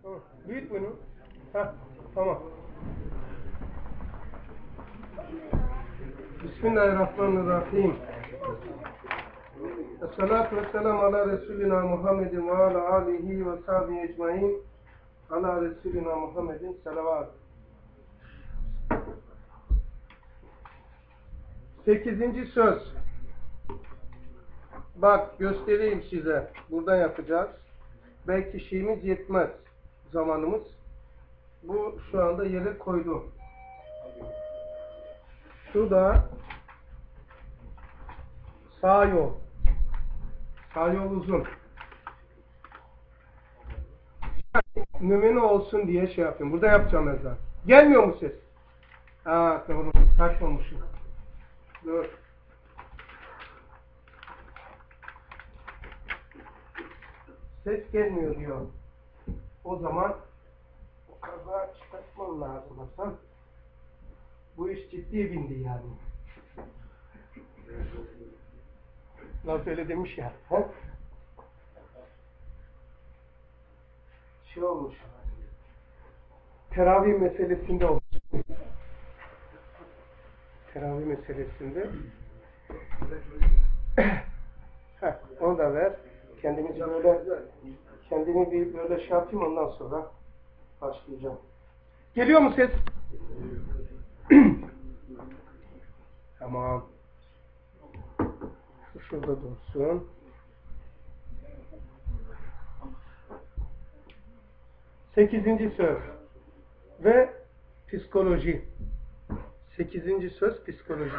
Büyük mü? Heh, tamam. Bismillahirrahmanirrahim. Esselatu vesselam ala Resulina Muhammedin ve ala alihi ve sahbihi ecmain. Ala Resulina Muhammedin selavat. 8. söz. Bak göstereyim size. Buradan yapacağız. Belki şeyimiz yetmez. Zamanımız. Bu şu anda yere koydum. Şu da sağ yol. Sağ yol uzun. Numune olsun diye şey yapıyorum. Burada yapacağım ezan. Gelmiyor mu ses? Aa doğru. Saç olmuşum. Dur. Ses gelmiyor diyor. O zaman o kaza çıkartmam lazım Hasan. Bu iş ciddiye bindi yani. Laf öyle demiş ya. He? Şey olmuş. Teravih meselesinde olmuş. Teravih meselesinde. Heh, onu da ver. Kendini bir böyle şey yapayım, ondan sonra başlayacağım. Geliyor mu ses? Tamam. Şurada dursun. 8. söz ve psikoloji. 8. söz psikoloji.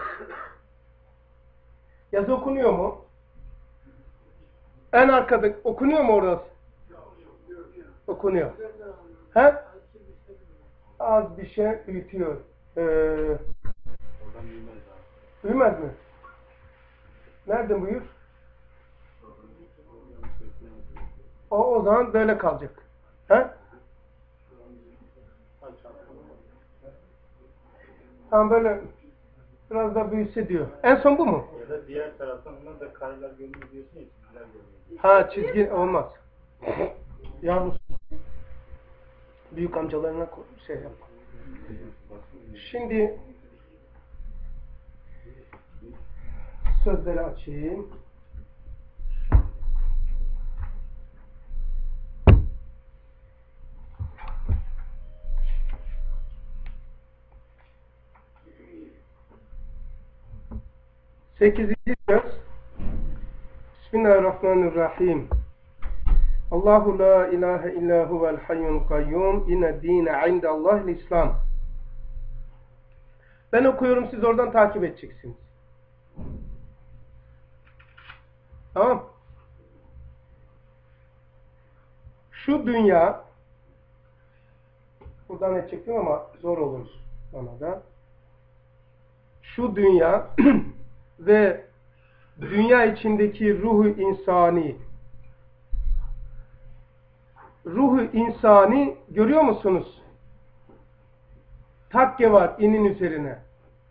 Yazı okunuyor mu? En arkada okunuyor mu orası? Okunuyor. He? Az bir şey büyütüyor. Büyümez mi? Nerede buyur? O zaman böyle kalacak. He? Tam böyle biraz da büyüse diyor. En son bu mu? Ya da diğer taraftan da kareler görünüyor diyorsun ya, çizgiler görünüyor. Ha, çizgi olmaz. Yalnız büyük amcalarına şey yap. Şimdi sözleri açayım. Sekizinci söz. Bismillahirrahmanirrahim. Allahu la ilahe illa huvel hayyul kayyum inne dine indallahil İslam. Ben okuyorum, siz oradan takip edeceksiniz. Tamam. Şu dünya, buradan edecektim ama zor olur bana da. Şu dünya ve dünya içindeki ruhu insani. Ruhu insani görüyor musunuz? Takke var inin üzerine.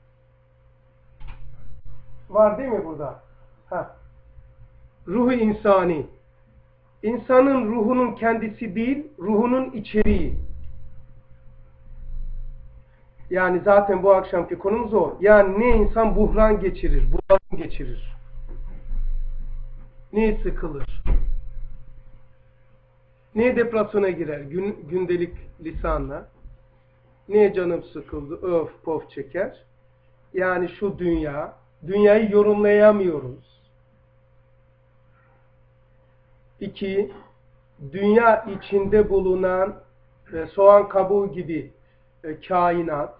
Var değil mi burada? Ha. Ruhu insani. İnsanın ruhunun kendisi değil, ruhunun içeriği. Yani zaten bu akşamki konumuz o. Yani ne insan buhran geçirir, bunalım geçirir. Ne sıkılır. Ne depresyona girer gündelik lisanla. Ne canım sıkıldı, öf pof çeker. Yani şu dünyayı yorumlayamıyoruz. 2. Dünya içinde bulunan soğan kabuğu gibi kainat,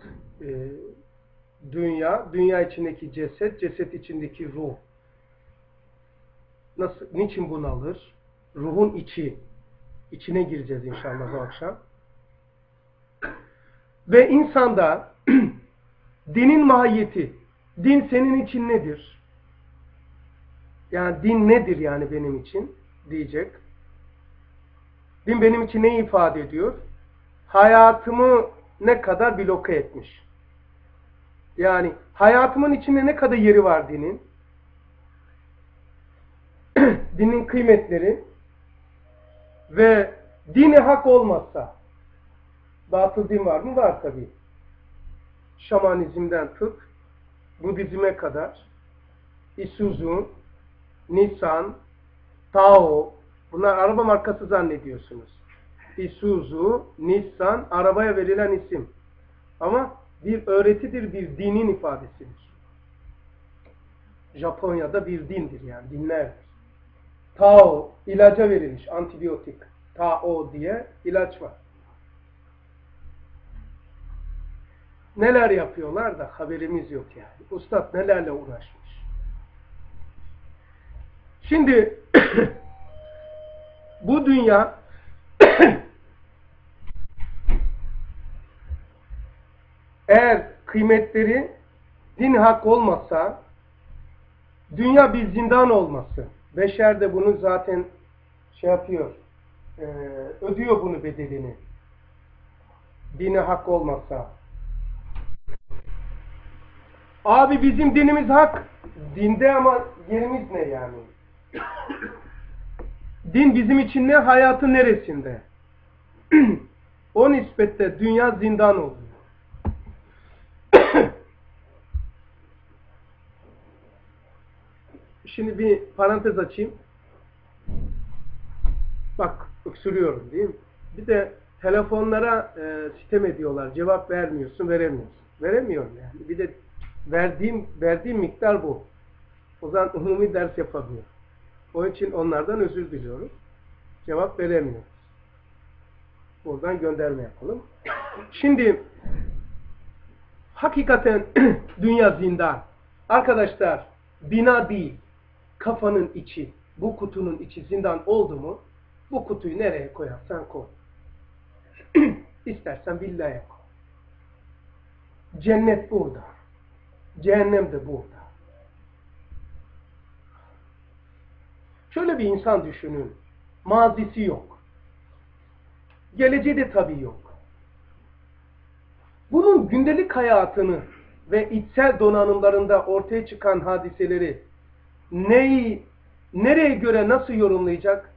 dünya içindeki ceset içindeki ruh. Niçin bunalır? Ruhun içine gireceğiz inşallah bu akşam. Ve insanda dinin mahiyeti, din senin için nedir? Yani din nedir yani benim için diyecek. Din benim için ne ifade ediyor? Hayatımı ne kadar bloke etmiş. Yani hayatımın içinde ne kadar yeri var dinin? Dinin kıymetleri ve Dini hak olmazsa, batıl din var mı? Var tabii. Şamanizmden tut, Budizm'e kadar, Isuzu, Nissan, Tao, bunlar araba markası zannediyorsunuz. Isuzu, Nissan, arabaya verilen isim. Ama bir öğretidir, bir dinin ifadesidir. Japonya'da bir dindir yani, dinlerdir. Tao, ilaca verilmiş, antibiyotik. Tao diye ilaç var. Neler yapıyorlar da haberimiz yok yani. Ustad nelerle uğraşmış. Şimdi bu dünya eğer kıymetleri din hak olmasa dünya bir zindan olması. Beşer de bunu zaten şey yapıyor. Ödüyor bunu bedelini. Dini hak olmasa. Abi bizim dinimiz hak. Dinde ama yerimiz ne yani? Din bizim için ne? Hayatın neresinde? O nispette dünya zindan oluyor. Şimdi bir parantez açayım. Bak öksürüyorum değil mi? Bir de telefonlara sitem ediyorlar. Cevap vermiyorsun, veremiyorsun. Veremiyorum yani. Bir de verdiğim miktar bu. O zaman umumi ders yapamıyor. Onun için onlardan özür diliyorum. Cevap veremiyoruz. Buradan gönderme yapalım. Şimdi hakikaten dünya zindan. Arkadaşlar bina değil, kafanın içi, bu kutunun içi zindan oldu mu, bu kutuyu nereye koyarsan koy. İstersen villaya koy. Cennet burada. Cehennem de burada. Şöyle bir insan düşünün. Mazisi yok. Geleceği de tabii yok. Bunun gündelik hayatını ve içsel donanımlarında ortaya çıkan hadiseleri nereye göre nasıl yorumlayacak?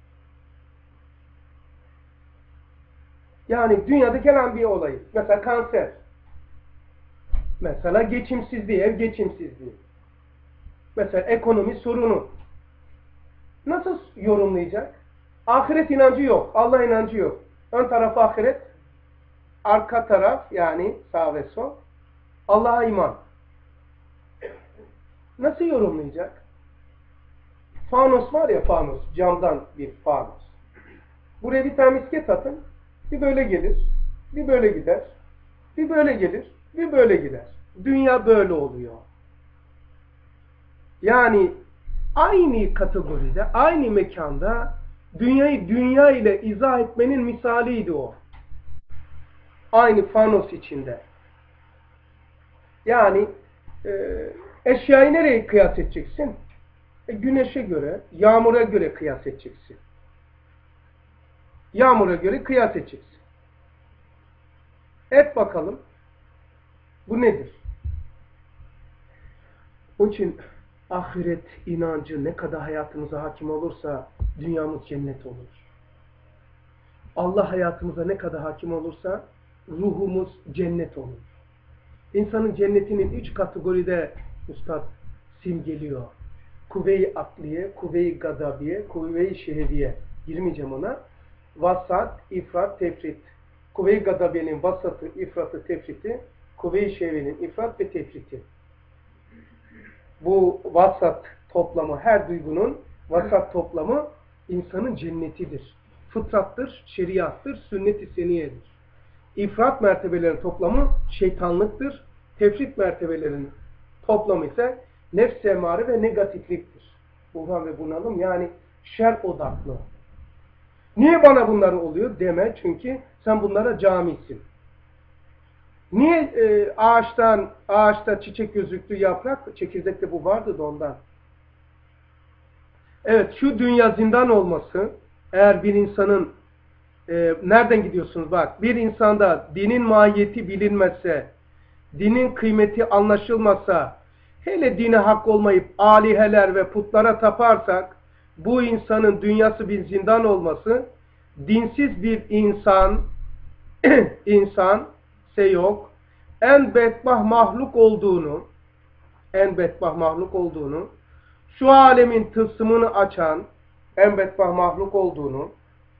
Yani dünyada gelen bir olay. Mesela kanser. Mesela geçimsizliği, ev geçimsizliği. Mesela ekonomi sorunu. Nasıl yorumlayacak? Ahiret inancı yok. Allah inancı yok. Ön taraf ahiret. Arka taraf yani sağ ve sol. Allah'a iman. Nasıl yorumlayacak? Fanos var ya, fanos. Camdan bir fanos. Buraya bir tane misket atın. Bir böyle gelir. Bir böyle gider. Bir böyle gelir. Bir böyle gider. Dünya böyle oluyor. Yani aynı kategoride, aynı mekanda dünyayı dünya ile izah etmenin misaliydi o. Aynı fanos içinde. Yani eşyayı nereye kıyas edeceksin? Güneşe göre, yağmura göre kıyas edeceksin. Yağmura göre kıyas edeceksin. Et bakalım. Bu nedir? Onun için ahiret inancı ne kadar hayatımıza hakim olursa dünyamız cennet olur. Allah hayatımıza ne kadar hakim olursa ruhumuz cennet olur. İnsanın cennetinin 3 kategoride Üstad simgeliyor. Kuvve-i akliye, kuvve-i gadabiye, kuvve-i şehediye. Girmeyeceğim ona. Vasat, ifrat, tefrit. Kuvve-i gadabiyenin vasatı, ifratı, tefriti. Kuvve-i şehvenin ifrat ve tefriti. Bu vasat toplamı, her duygunun vasat toplamı insanın cennetidir. Fıtrattır, şeriattır, sünnet-i seniyedir. İfrat mertebelerin toplamı şeytanlıktır. Tefrit mertebelerin toplamı ise nefs-i emare ve negatifliktir. Buhran ve bunalım yani şer odaklı. Niye bana bunlar oluyor deme, çünkü sen bunlara camisin. Niye ağaçta çiçek gözüktü yaprak, çekirdekte bu vardı da ondan. Evet, şu dünya zindan olması, eğer bir insanın nereden gidiyorsunuz bak, bir insanda dinin mahiyeti bilinmezse, dinin kıymeti anlaşılmazsa, hele dine hak olmayıp aliheler ve putlara taparsak, bu insanın dünyası bir zindan olması, dinsiz bir insan yok, en bedbaht mahluk olduğunu, şu alemin tılsımını açan en bedbaht mahluk olduğunu,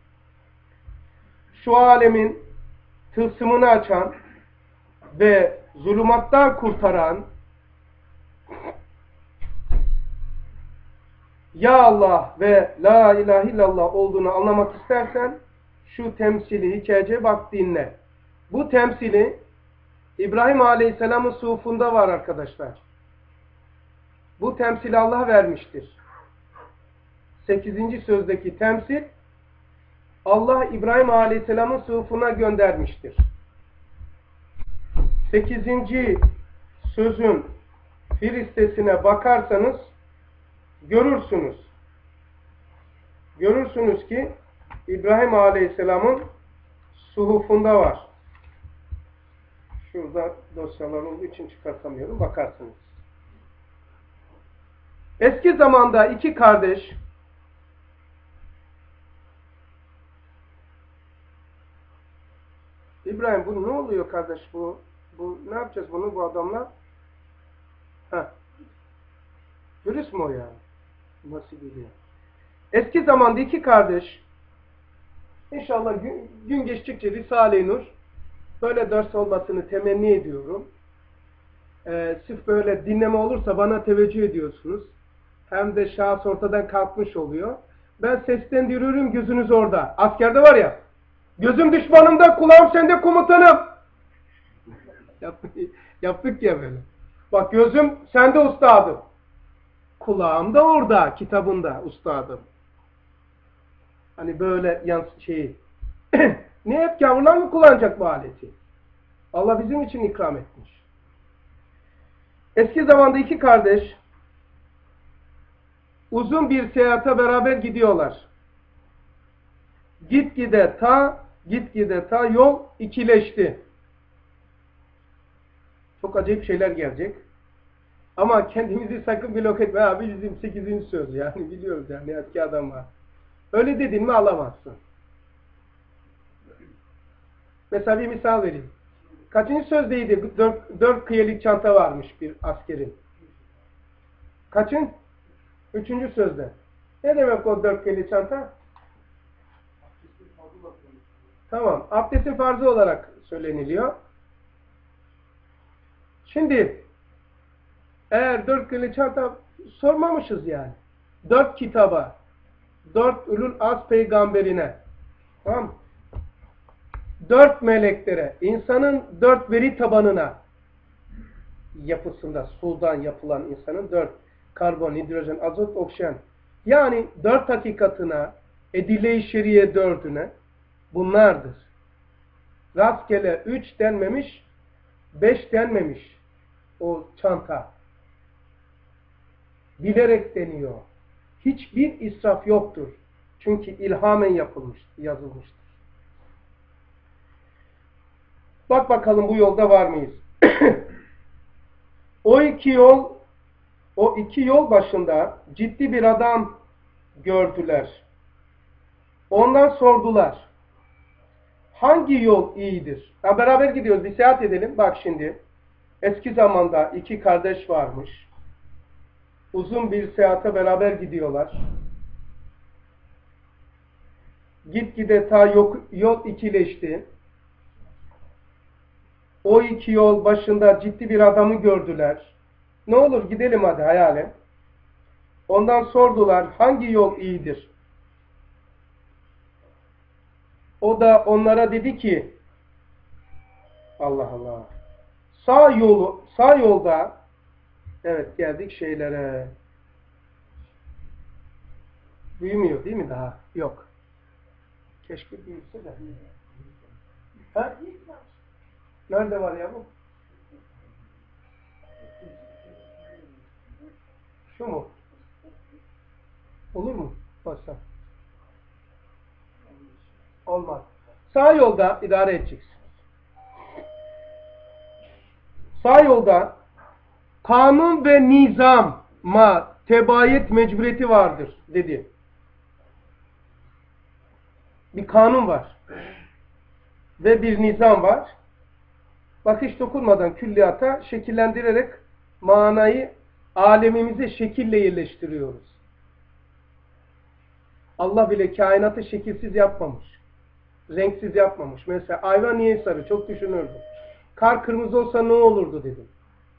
şu alemin tılsımını açan ve zulümattan kurtaran Ya Allah ve La ilahe illallah olduğunu anlamak istersen şu temsili, hikayece bak dinle. Bu temsili İbrahim Aleyhisselam'ın sufunda var arkadaşlar. Bu temsili Allah vermiştir. 8. sözdeki temsil Allah İbrahim Aleyhisselam'ın sufuna göndermiştir. 8. sözün firistesine bakarsanız görürsünüz ki İbrahim Aleyhisselam'ın suhufunda var. Şurada dosyalar olduğu için çıkartamıyorum. Bakarsınız. Eski zamanda iki kardeş İbrahim bu ne oluyor kardeş bu ne yapacağız bunu bu adamla? Virüs mü o ya? Nasıl biliyor? Eski zamanda iki kardeş İnşallah gün geçtikçe Risale-i Nur böyle ders olmasını temenni ediyorum. Sırf böyle dinleme olursa bana teveccüh ediyorsunuz. Hem de şahıs ortadan kalkmış oluyor. Ben seslendiriyorum, gözünüz orada. Askerde var ya, gözüm düşmanımda, kulağım sende komutanım. Yaptık ya böyle. Bak gözüm sende ustadım. Kulağım da orada, kitabında ustadım. Hani böyle ne hep gavurlar mı kullanacak bu aleti? Allah bizim için ikram etmiş. Eski zamanda iki kardeş uzun bir seyahate beraber gidiyorlar. Gitgide ta yol ikileşti. Çok acayip şeyler gelecek. Ama kendimizi sakın blok etme. Abi bizim 8. söz yani biliyoruz yani eski adam var. Öyle dedin mi alamazsın. Mesela bir misal vereyim. Kaçıncı sözdeydi? 4 kıyelik çanta varmış bir askerin. Kaçın? 3. sözde. Ne demek o 4 kıyelik çanta? Tamam. Abdestin farzı olarak söyleniliyor. Şimdi eğer 4 kıyelik çanta sormamışız yani. 4 kitaba, 4 ulul az peygamberine, tamam, 4 meleklere, insanın 4 veri tabanına yapısında sudan yapılan insanın 4 karbon, hidrojen, azot, oksijen yani 4 hakikatına, edile-i şeriye 4'üne bunlardır. Rastgele 3 denmemiş, 5 denmemiş o çanta. Bilerek deniyor. Hiçbir israf yoktur. Çünkü ilhamen yazılmıştır. Bak bakalım bu yolda var mıyız? O iki yol başında ciddi bir adam gördüler. Ondan sordular. Hangi yol iyidir? Beraber gidiyoruz. Bir seyahat edelim. Bak şimdi. Eski zamanda iki kardeş varmış. Uzun bir seyahate beraber gidiyorlar. Gitgide ta yol ikileşti. O iki yol başında ciddi bir adamı gördüler. Ne olur gidelim hadi hayale. Ondan sordular hangi yol iyidir? O da onlara dedi ki Allah Allah. Sağ yolda evet geldik şeylere. Büyümüyor değil mi daha? Yok. Keşke büyüse de. Ha? Nerede var ya bu? Şu mu? Olur mu? Başla. Olmaz. Sağ yolda idare edeceksin. Sağ yolda kanun ve nizama tebayet mecburiyeti vardır dedi. bir kanun var. Ve bir nizam var. Bak hiç dokunmadan külliyata şekillendirerek manayı alemimize şekille yerleştiriyoruz. Allah bile kainatı şekilsiz yapmamış. Renksiz yapmamış. Mesela ayva niye sarı? Çok düşünürdüm. Kar kırmızı olsa ne olurdu dedim.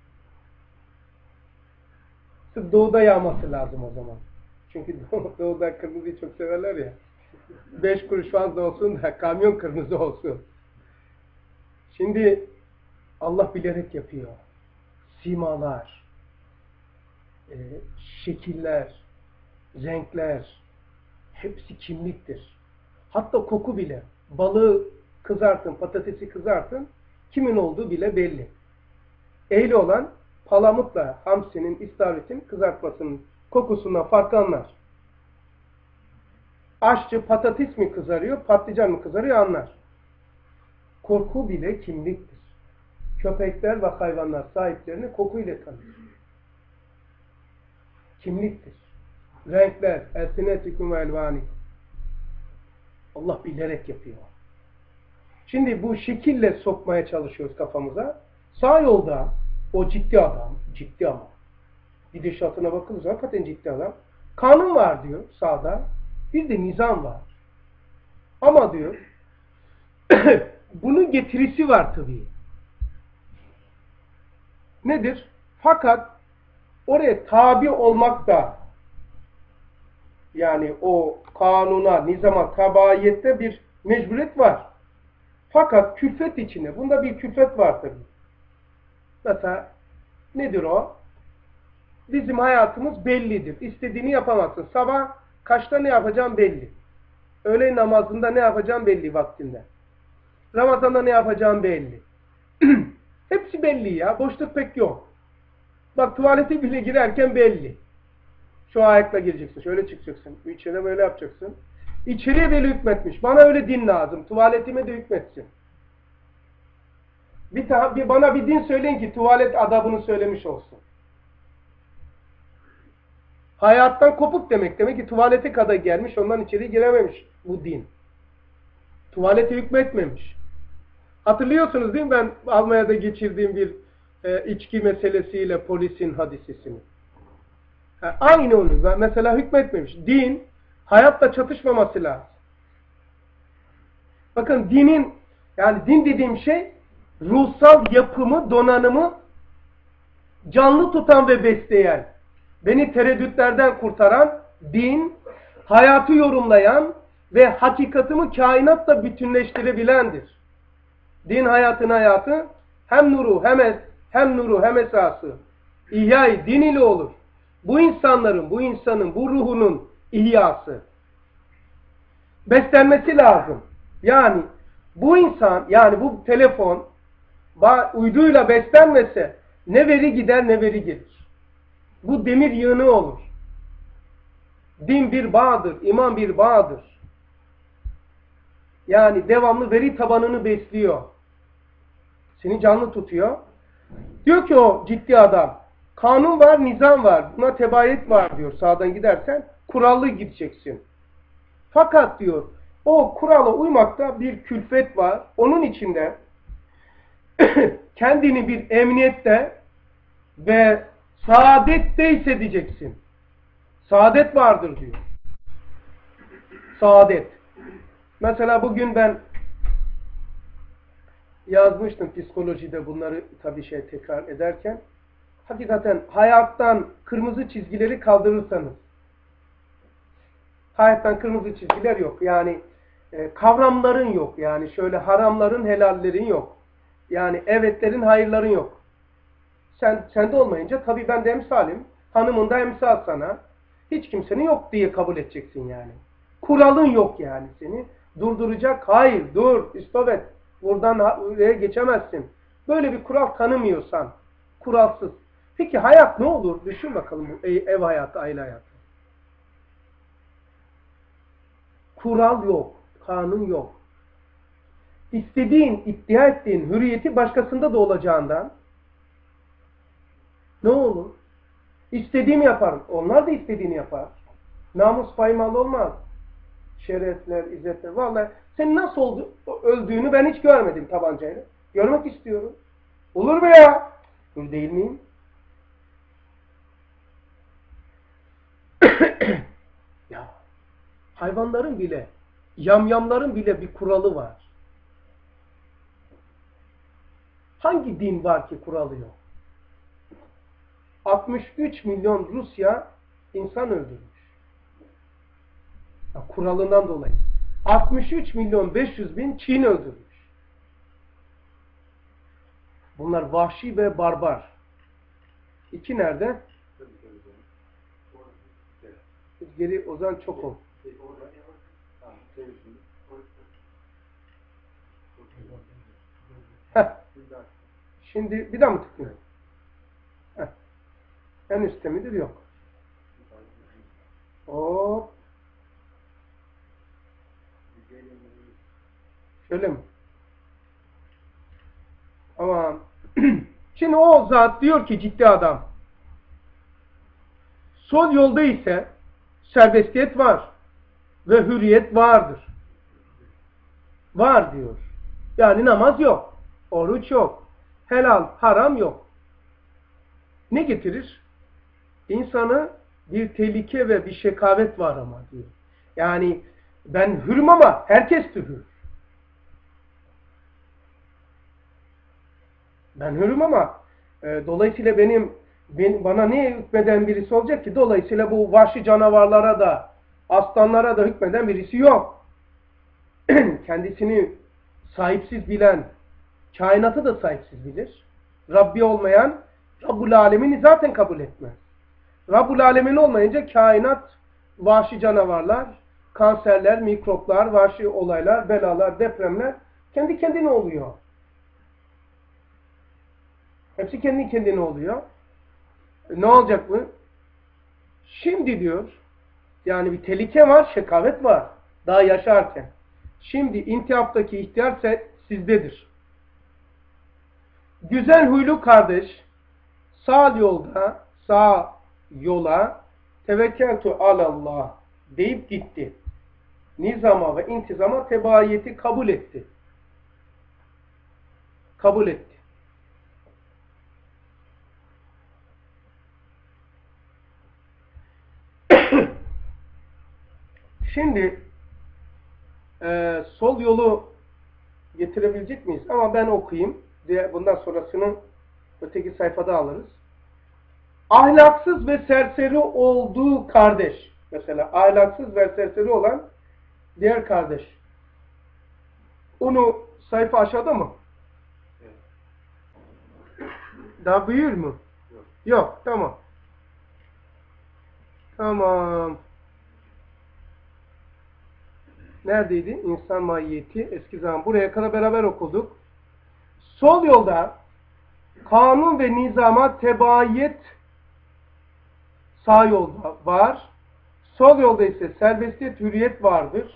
Sırf doğuda yağması lazım o zaman. Çünkü doğuda kırmızıyı çok severler ya. 5 kuruş fazla olsun da kamyon kırmızı olsun. Şimdi Allah bilerek yapıyor. Simalar, şekiller, renkler hepsi kimliktir. Hatta koku bile. Balığı kızartın, patatesi kızartın, kimin olduğu bile belli. Ehli olan palamutla hamsinin, istavritin kızartmasının kokusundan fark anlar. Aşçı patates mi kızarıyor, patlıcan mı kızarıyor anlar. Koku bile kimliktir. Köpekler ve hayvanlar sahiplerini kokuyla tanır. Kimliktir. Renkler, elsinetikum ve elvani. Allah bilerek yapıyor. Şimdi bu şekille sokmaya çalışıyoruz kafamıza. Sağ yolda o ciddi adam, ciddi ama gidişatına bakılırsa hakikaten ciddi adam. Kanun var diyor sağda. Bir de nizam var. Ama diyor bunun getirisi var tabii. Nedir? Fakat oraya tabi olmak da yani o kanuna, nizama, tabaiyette bir mecburiyet var. Fakat külfet içinde. Bunda bir külfet var tabii. Mesela nedir o? Bizim hayatımız bellidir. İstediğini yapamazsın. Sabah kaçta ne yapacağım belli. Öğle namazında ne yapacağım belli vaktinde. Ramazan'da ne yapacağım belli. Hepsi belli ya. Boşluk pek yok. Bak tuvalete bile girerken belli. Şu ayakla gireceksin. Şöyle çıkacaksın. İçine böyle yapacaksın. İçeriye bile hükmetmiş. Bana öyle din lazım. Tuvaletime de hükmetsin. Bana bir din söyleyin ki tuvalet adabını söylemiş olsun. Hayattan kopuk demek. Demek ki tuvalete kadar gelmiş. Ondan içeri girememiş bu din. Tuvalete hükmetmemiş. Hatırlıyorsunuz değil mi ben Almanya'da geçirdiğim bir içki meselesiyle polisin hadisesini. Aynı onu. Ben mesela hükmetmemiş. Din hayatla çatışmaması lazım. Bakın dinin yani din dediğim şey ruhsal yapımı, donanımı canlı tutan ve besleyen, beni tereddütlerden kurtaran, din, hayatı yorumlayan ve hakikatimi kainatla bütünleştirebilendir. Din hayatın hayatı hem nuru hem esası. İhya-i din ile olur. Bu insanın, bu ruhunun ihyası. Beslenmesi lazım. Yani bu insan, yani bu telefon uyduyla beslenmese ne veri gider ne veri gelir. Bu demir yığını olur. Din bir bağdır, iman bir bağdır. Yani devamlı veri tabanını besliyor. Seni canlı tutuyor. Diyor ki o ciddi adam, kanun var, nizam var, buna tebayet var diyor sağdan gidersen, kurallı gideceksin. Fakat diyor, o kurala uymakta bir külfet var. Onun içinde kendini bir emniyette ve saadette hissedeceksin. Saadet vardır diyor. Saadet. Mesela bugün ben yazmıştım psikolojide bunları tabii tekrar ederken. Hakikaten hayattan kırmızı çizgileri kaldırırsanız, hayattan kırmızı çizgiler yok. Yani kavramların yok. Yani şöyle haramların, helallerin yok. Yani evetlerin, hayırların yok. Sende olmayınca tabii ben de emsalim. Hanımın da emsal sana. Hiç kimsenin yok diye kabul edeceksin yani. Kuralın yok yani seni. Durduracak. Hayır, dur, istop et. Buradan oraya geçemezsin. Böyle bir kural tanımıyorsan, kuralsız. Peki hayat ne olur? Düşün bakalım bu ev hayatı, aile hayatı. Kural yok, kanun yok. İstediğin, iddia ettiğin hürriyeti başkasında da olacağından ne olur? İstediğimi yaparım. Onlar da istediğini yapar. Namus paymalı olmaz. şerefler, izzetler. Vallahi sen nasıl öldüğünü ben hiç görmedim tabancayla. Görmek istiyorum. Olur mu ya? Dur değil miyim? Ya hayvanların bile, yamyamların bile bir kuralı var. Hangi din var ki kuralı yok? 63 milyon Rusya insan öldürmüş. Ya, kuralından dolayı. 63 milyon 500 bin Çin öldürmüş. Bunlar vahşi ve barbar. İki nerede? Geri o zaman çok ol. Şimdi bir daha mı tıklayayım? En üstte midir? Yok. Hop. Şöyle mi? Tamam. Şimdi o zat diyor ki ciddi adam. Sol yolda ise serbestiyet var ve hürriyet vardır. Var diyor. Yani namaz yok, oruç yok, helal, haram yok. Ne getirir? İnsanı bir tehlike ve bir şekavet var ama diyor. Yani ben hürüm ama herkes de hür. Ben hürüm ama dolayısıyla bana niye hükmeden birisi olacak ki? Dolayısıyla bu vahşi canavarlara da, aslanlara da hükmeden birisi yok. Kendisini sahipsiz bilen, kainatı da sahipsiz bilir. Rabbi olmayan, Rabbul Alemin'i zaten kabul etmez. Rabbul Alemin olmayınca kainat, vahşi canavarlar, kanserler, mikroplar, vahşi olaylar, belalar, depremler kendi kendine oluyor. Hepsi kendi kendine oluyor. Ne olacak mı? Şimdi diyor, yani bir tehlike var, şekavet var. Daha yaşarken. Şimdi intihaptaki ihtiyar sizdedir. Güzel huylu kardeş, sağ yola tevekkeltu alallah deyip gitti. Nizama ve intizama tebaiyeti kabul etti. Kabul etti. Şimdi sol yolu getirebilecek miyiz? Ama ben okuyayım. Bundan sonrasını öteki sayfada alırız. Ahlaksız ve serseri olduğu kardeş. Mesela ahlaksız ve serseri olan diğer kardeş. Onu sayfa aşağıda mı? Evet. Daha büyür mü? Yok. Yok. Tamam. Tamam. Neredeydi? İnsan mahiyeti. Eski zaman. Buraya kadar beraber okuduk. Sol yolda kanun ve nizama tebaiyet sağ yolda var. Sol yolda ise serbestiyet, hürriyet vardır.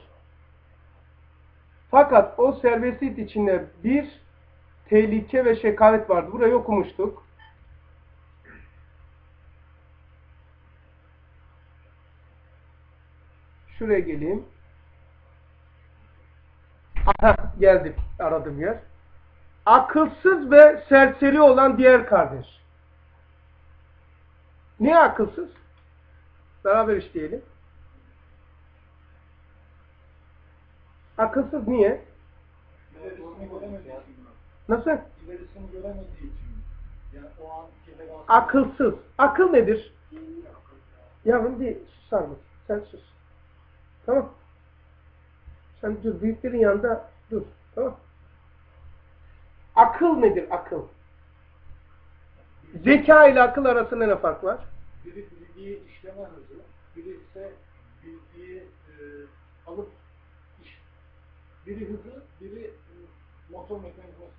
Fakat o serbestiyet içinde bir tehlike ve şekavet vardı. Burayı okumuştuk. Şuraya geleyim. Aha, geldim. Aradığım yer. Akılsız ve serseri olan diğer kardeş. Niye akılsız? Beraber işleyelim. Akılsız niye? Nasıl? İlerisini göremediği için. Yani o an akılsız. Akıl nedir? Yavrum bir susar mısın? Sen sus. Tamam. Sen dur. Büyüklerin yanında dur. Tamam. Akıl nedir? Akıl. Zeka ile akıl arasında ne fark var? Biri bilgiyi işleme hızı, biri ise bilgiyi alıp biri hızı, biri motor mekanizması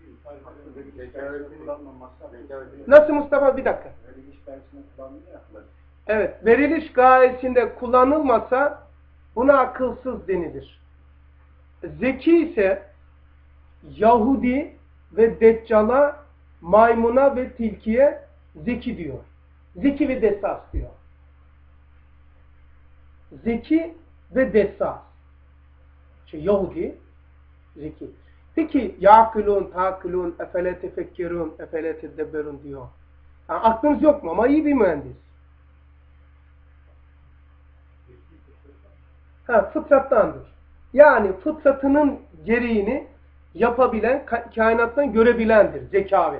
gibi. Nasıl Mustafa? Bir dakika. Veriliş dersinde kullanılıyor ya. Evet. Veriliş gayesinde kullanılmasa buna akılsız denilir. Zeki ise Yahudi ve Deccal'a, maymuna ve tilkiye zeki diyor. Zeki ve dessas diyor. Zeki ve dessas. Yahudi zeki. Peki ya'kulun, ta'kulun, efele tefekkürün, efele teddebberun diyor. Yani aklınız yok mu? Ama iyi bir mühendis. Fıtrattandır. Yani fıtratının gereğini yapabilen, kainattan görebilendir. Zekavet.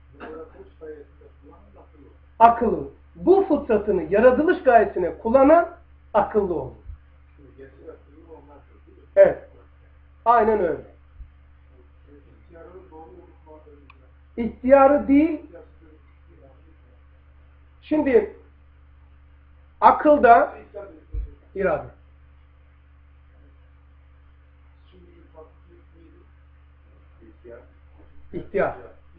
Akıllı. Bu fıtratını yaratılış gayesine kullanan akıllı olur. Evet. Aynen öyle. İhtiyarı değil. Şimdi akılda irade. İhtiyar.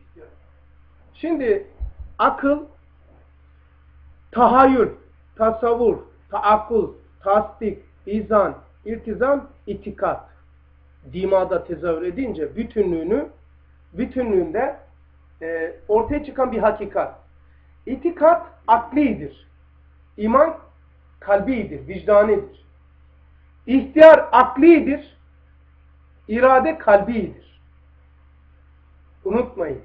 Şimdi akıl, tahayyül, tasavvur, taakkul, tasdik, izan, irtizam, itikat. Dimada tezahür edince bütünlüğünde ortaya çıkan bir hakikat. İtikat aklidir. İman kalbidir, vicdanidir. İhtiyar aklidir. İrade kalbidir. Unutmayın.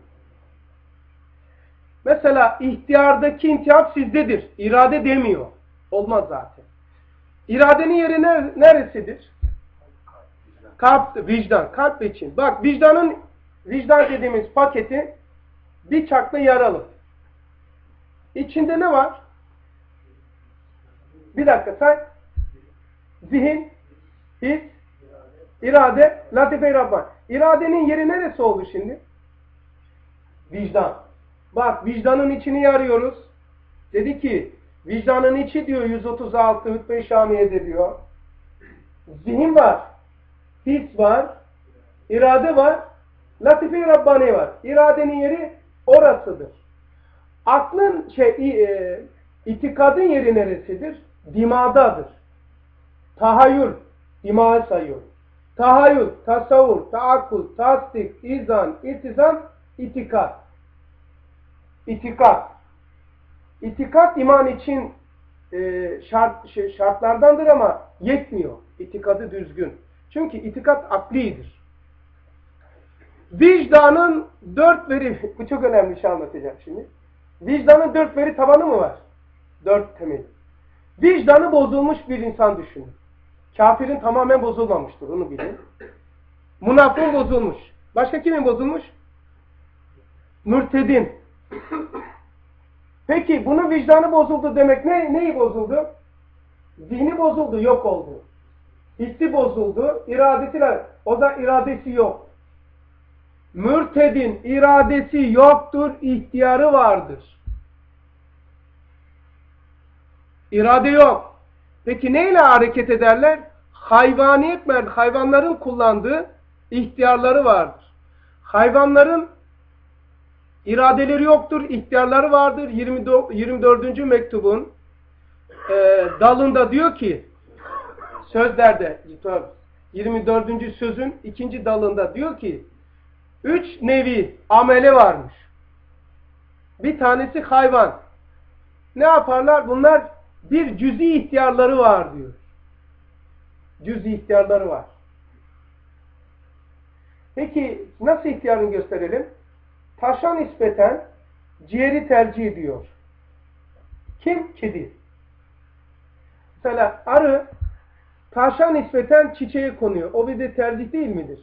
Mesela ihtiyardaki intihap sizdedir. İrade demiyor. Olmaz zaten. İradenin yeri neresidir? Kalp, vicdan. Kalp için. Bak vicdan dediğimiz paketi bir çakla yaralı. İçinde ne var? Bir dakika say. Zihin, his, irade, latife-i Rabbani. İradenin yeri neresi oldu şimdi? Vicdan. Bak vicdanın içini yarıyoruz. Dedi ki vicdanın içi diyor 136 Hutbe-i Şamiye'de diyor. Zihin var. His var. İrade var. Latife-i Rabbani var. İradenin yeri orasıdır. Aklın itikadın yeri neresidir? Dimadadır. Tahayyül. Dimağı sayıyor. Tahayyül, tasavvur, taakkul, tasdik, izan, irtizam, itikat. İtikat. İtikat iman için şartlardandır ama yetmiyor. İtikadı düzgün. Çünkü itikat aklidir. Vicdanın 4 veri, bu çok önemli bir şey anlatacağım şimdi. Vicdanın 4 veri tabanı mı var? 4 temeli. Vicdanı bozulmuş bir insan düşünün. Kafirin tamamen bozulmamıştır, onu bilin. Münafığın bozulmuş. Başka kimin bozulmuş? Mürtedin. Peki bunun vicdanı bozuldu demek neyi bozuldu? Zihni bozuldu, yok oldu. Hissi bozuldu, iradesiyle, o da iradesi yok. Mürtedin iradesi yoktur, ihtiyarı vardır. İrade yok. Peki neyle hareket ederler? Hayvaniyet merdi. Hayvanların kullandığı ihtiyarları vardır. Hayvanların iradeleri yoktur, ihtiyarları vardır. 24. mektubun dalında diyor ki, sözlerde, 24. sözün 2. dalında diyor ki, 3 nevi ameli varmış. Bir tanesi hayvan. Ne yaparlar? Bunlar bir cüz'i ihtiyarları var diyor. Cüz'i ihtiyarları var. Peki nasıl ihtiyarını gösterelim? Taşa nispeten ciğeri tercih ediyor. Kim? Kedi. Mesela arı taşa nispeten çiçeğe konuyor. O bir de tercih değil midir?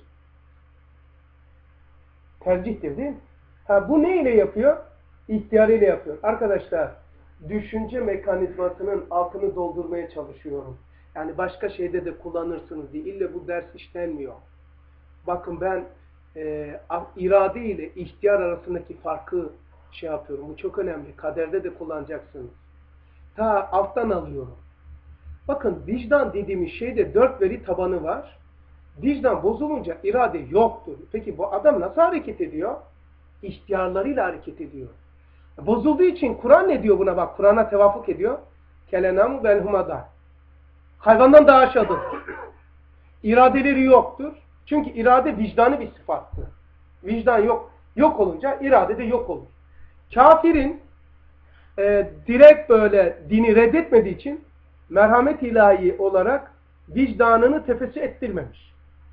Tercihtir değil mi? Bu ne ile yapıyor? İhtiyarıyla yapıyor. Arkadaşlar, düşünce mekanizmasının altını doldurmaya çalışıyorum. Yani başka şeyde de kullanırsınız diye. İlle bu ders işlenmiyor. Bakın ben irade ile ihtiyar arasındaki farkı yapıyorum. Bu çok önemli. Kaderde de kullanacaksınız. Ta alttan alıyorum. Bakın vicdan dediğimiz şeyde 4 veri tabanı var. Vicdan bozulunca irade yoktur. Peki bu adam nasıl hareket ediyor? İhtiyarlarıyla hareket ediyor. Bozulduğu için Kur'an ne diyor buna? Bak Kur'an'a tevafuk ediyor. Kelenam velhumada. Hayvandan daha aşağıdır. İradeleri yoktur. Çünkü irade vicdanı bir sıfattır. Vicdan yok olunca irade de yok olur. Kafirin direkt böyle dini reddetmediği için merhamet ilahi olarak vicdanını tefessü ettirmemiş.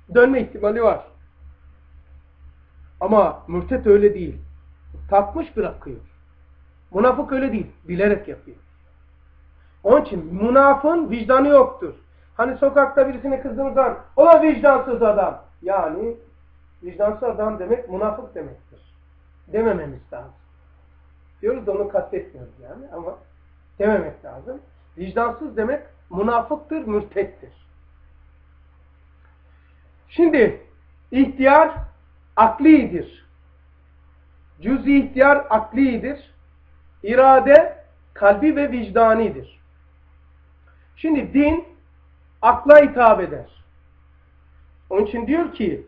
dönme ihtimali var. Ama mürtet öyle değil. Takmış bırakıyor. Münafık öyle değil. Bilerek yapıyor. Onun için münafığın vicdanı yoktur. Hani sokakta birisine kızdığınız zaman o da vicdansız adam. Yani vicdansız adam demek münafık demektir. Demememiz lazım. Diyoruz da onu kastetmiyoruz yani ama dememek lazım. Vicdansız demek münafıktır, mürtettir. Şimdi ihtiyar aklidir. Cüz-i ihtiyar aklidir. İrade kalbi ve vicdanidir. Şimdi din akla hitap eder. Onun için diyor ki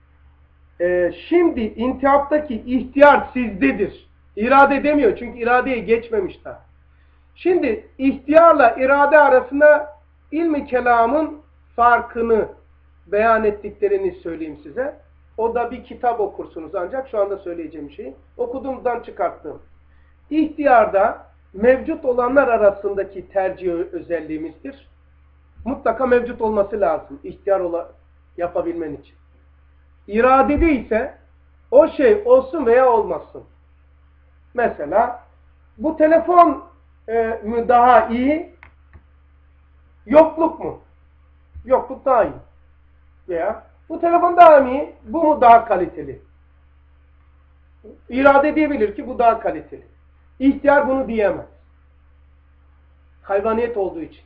şimdi intihaptaki ihtiyar sizdedir. İrade demiyor çünkü iradeye geçmemiş daha. Şimdi ihtiyarla irade arasında ilmi kelamın farkını beyan ettiklerini söyleyeyim size. O da bir kitap okursunuz ancak şu anda söyleyeceğim şeyi okuduğumdan çıkarttım. İhtiyarda mevcut olanlar arasındaki tercih özelliğimizdir. Mutlaka mevcut olması lazım ihtiyar yapabilmen için. İradede ise o şey olsun veya olmasın. Mesela bu telefon mu daha iyi, yokluk mu? Yokluk daha iyi. Veya bu telefon daha mı iyi, bu mu daha kaliteli? İrade diyebilir ki bu daha kaliteli. İhtiyar bunu diyemez. Hayvaniyet olduğu için.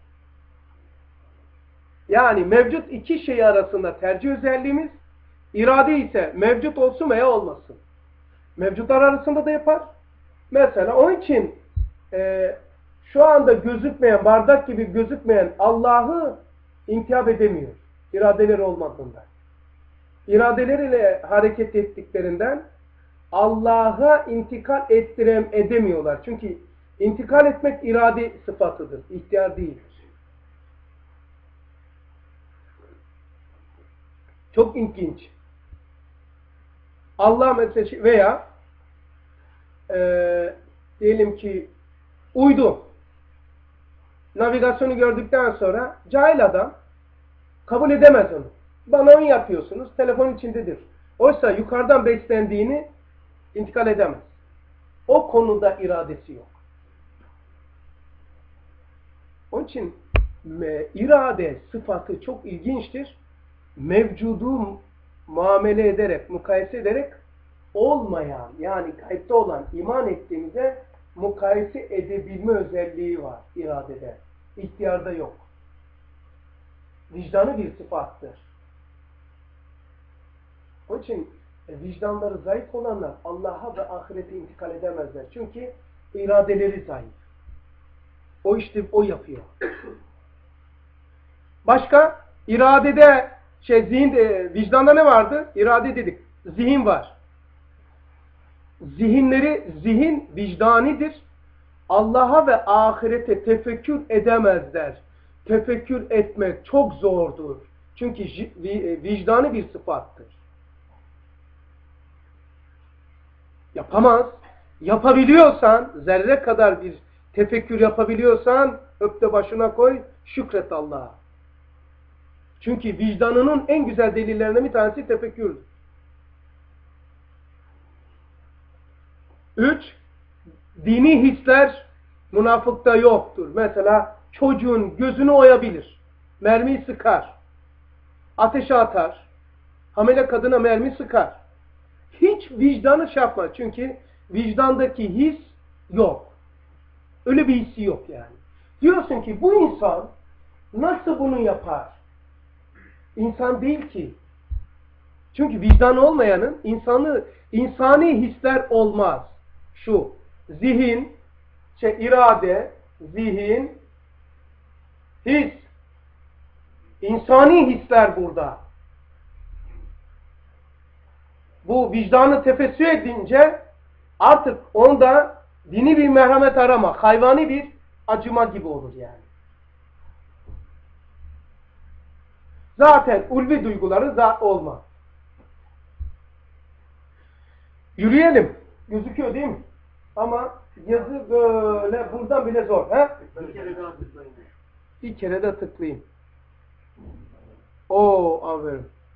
Yani mevcut iki şey arasında tercih özelliğimiz, irade ise mevcut olsun veya olmasın. Mevcutlar arasında da yapar. Mesela onun için şu anda gözükmeyen, bardak gibi gözükmeyen Allah'ı intihap edemiyor. İradeleri olmadığında. İradeleriyle hareket ettiklerinden Allah'a intikal edemiyorlar. Çünkü intikal etmek irade sıfatıdır. İhtiyar değildir. Çok ilginç. Allah mesela veya diyelim ki uydu. Navigasyonu gördükten sonra cahil adam kabul edemez onu. Bana onu yapıyorsunuz. Telefon içindedir. Oysa yukarıdan beslendiğini intikal edemez. O konuda iradesi yok. Onun için irade sıfatı çok ilginçtir. Mevcudu muamele ederek, mukayese ederek olmayan, yani kayıtta olan, iman ettiğimize mukayese edebilme özelliği var iradede. İhtiyarda yok. Vicdanı bir sıfattır. Onun için vicdanları zayıf olanlar Allah'a ve ahirete intikal edemezler. Çünkü iradeleri zayıf. O işte o yapıyor. Başka iradede vicdanda ne vardı? İrade dedik. Zihin var. Zihin vicdanidir. Allah'a ve ahirete tefekkür edemezler. Tefekkür etmek çok zordur. Çünkü vicdanı bir sıfattır. Yapamaz. Yapabiliyorsan, zerre kadar bir tefekkür yapabiliyorsan, öp de başına koy, şükret Allah'a. Çünkü vicdanının en güzel delillerinden bir tanesi tefekkürdür. 3. Dini hisler münafıkta yoktur. Mesela çocuğun gözünü oyabilir. Mermiyi sıkar. Ateşe atar. Hamile kadına mermi sıkar. Hiç vicdanı şey yapmaz. Çünkü vicdandaki his yok. Öyle bir hissi yok yani. Diyorsun ki bu insan nasıl bunu yapar? İnsan değil ki. Çünkü vicdan olmayanın insani hisler olmaz. Şu zihin, irade, zihin, his. İnsani hisler burada. Bu vicdanı tefessü edince artık onda dini bir merhamet arama, hayvani bir acıma gibi olur yani. Zaten ulvi duyguları olmaz. Yürüyelim. Gözüküyor değil mi? Ama yazı böyle buradan bile zor. He? Bir kere daha tıklayın. Bir kere de tıklayayım. Oo, aferin.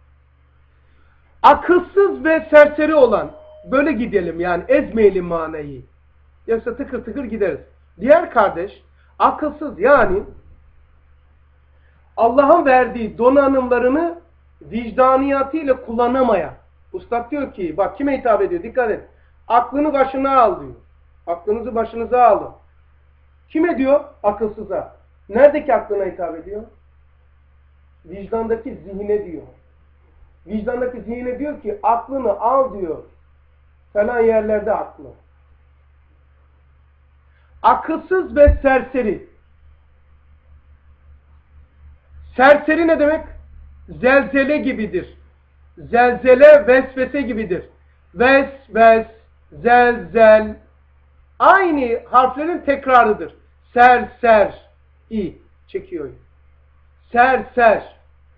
Akılsız ve serseri olan, böyle gidelim yani, ezmeyelim manayı. Yoksa tıkır tıkır gideriz. Diğer kardeş, akılsız yani Allah'ın verdiği donanımlarını vicdaniyatıyla kullanamayan. Üstad diyor ki, bak kime hitap ediyor, dikkat et. Aklını başına al diyor. Aklınızı başınıza alın. Kime diyor? Akılsıza. Neredeki aklına hitap ediyor? Vicdandaki zihne diyor. Vicdandaki zihne diyor ki, aklını al diyor. Falan yerlerde aklı. Akılsız ve serseri. Serseri ne demek? Zelzele gibidir. Zelzele vesvese gibidir. Vesves, zelzel. Aynı harflerin tekrarıdır. Ser, i çekiyor. Ser.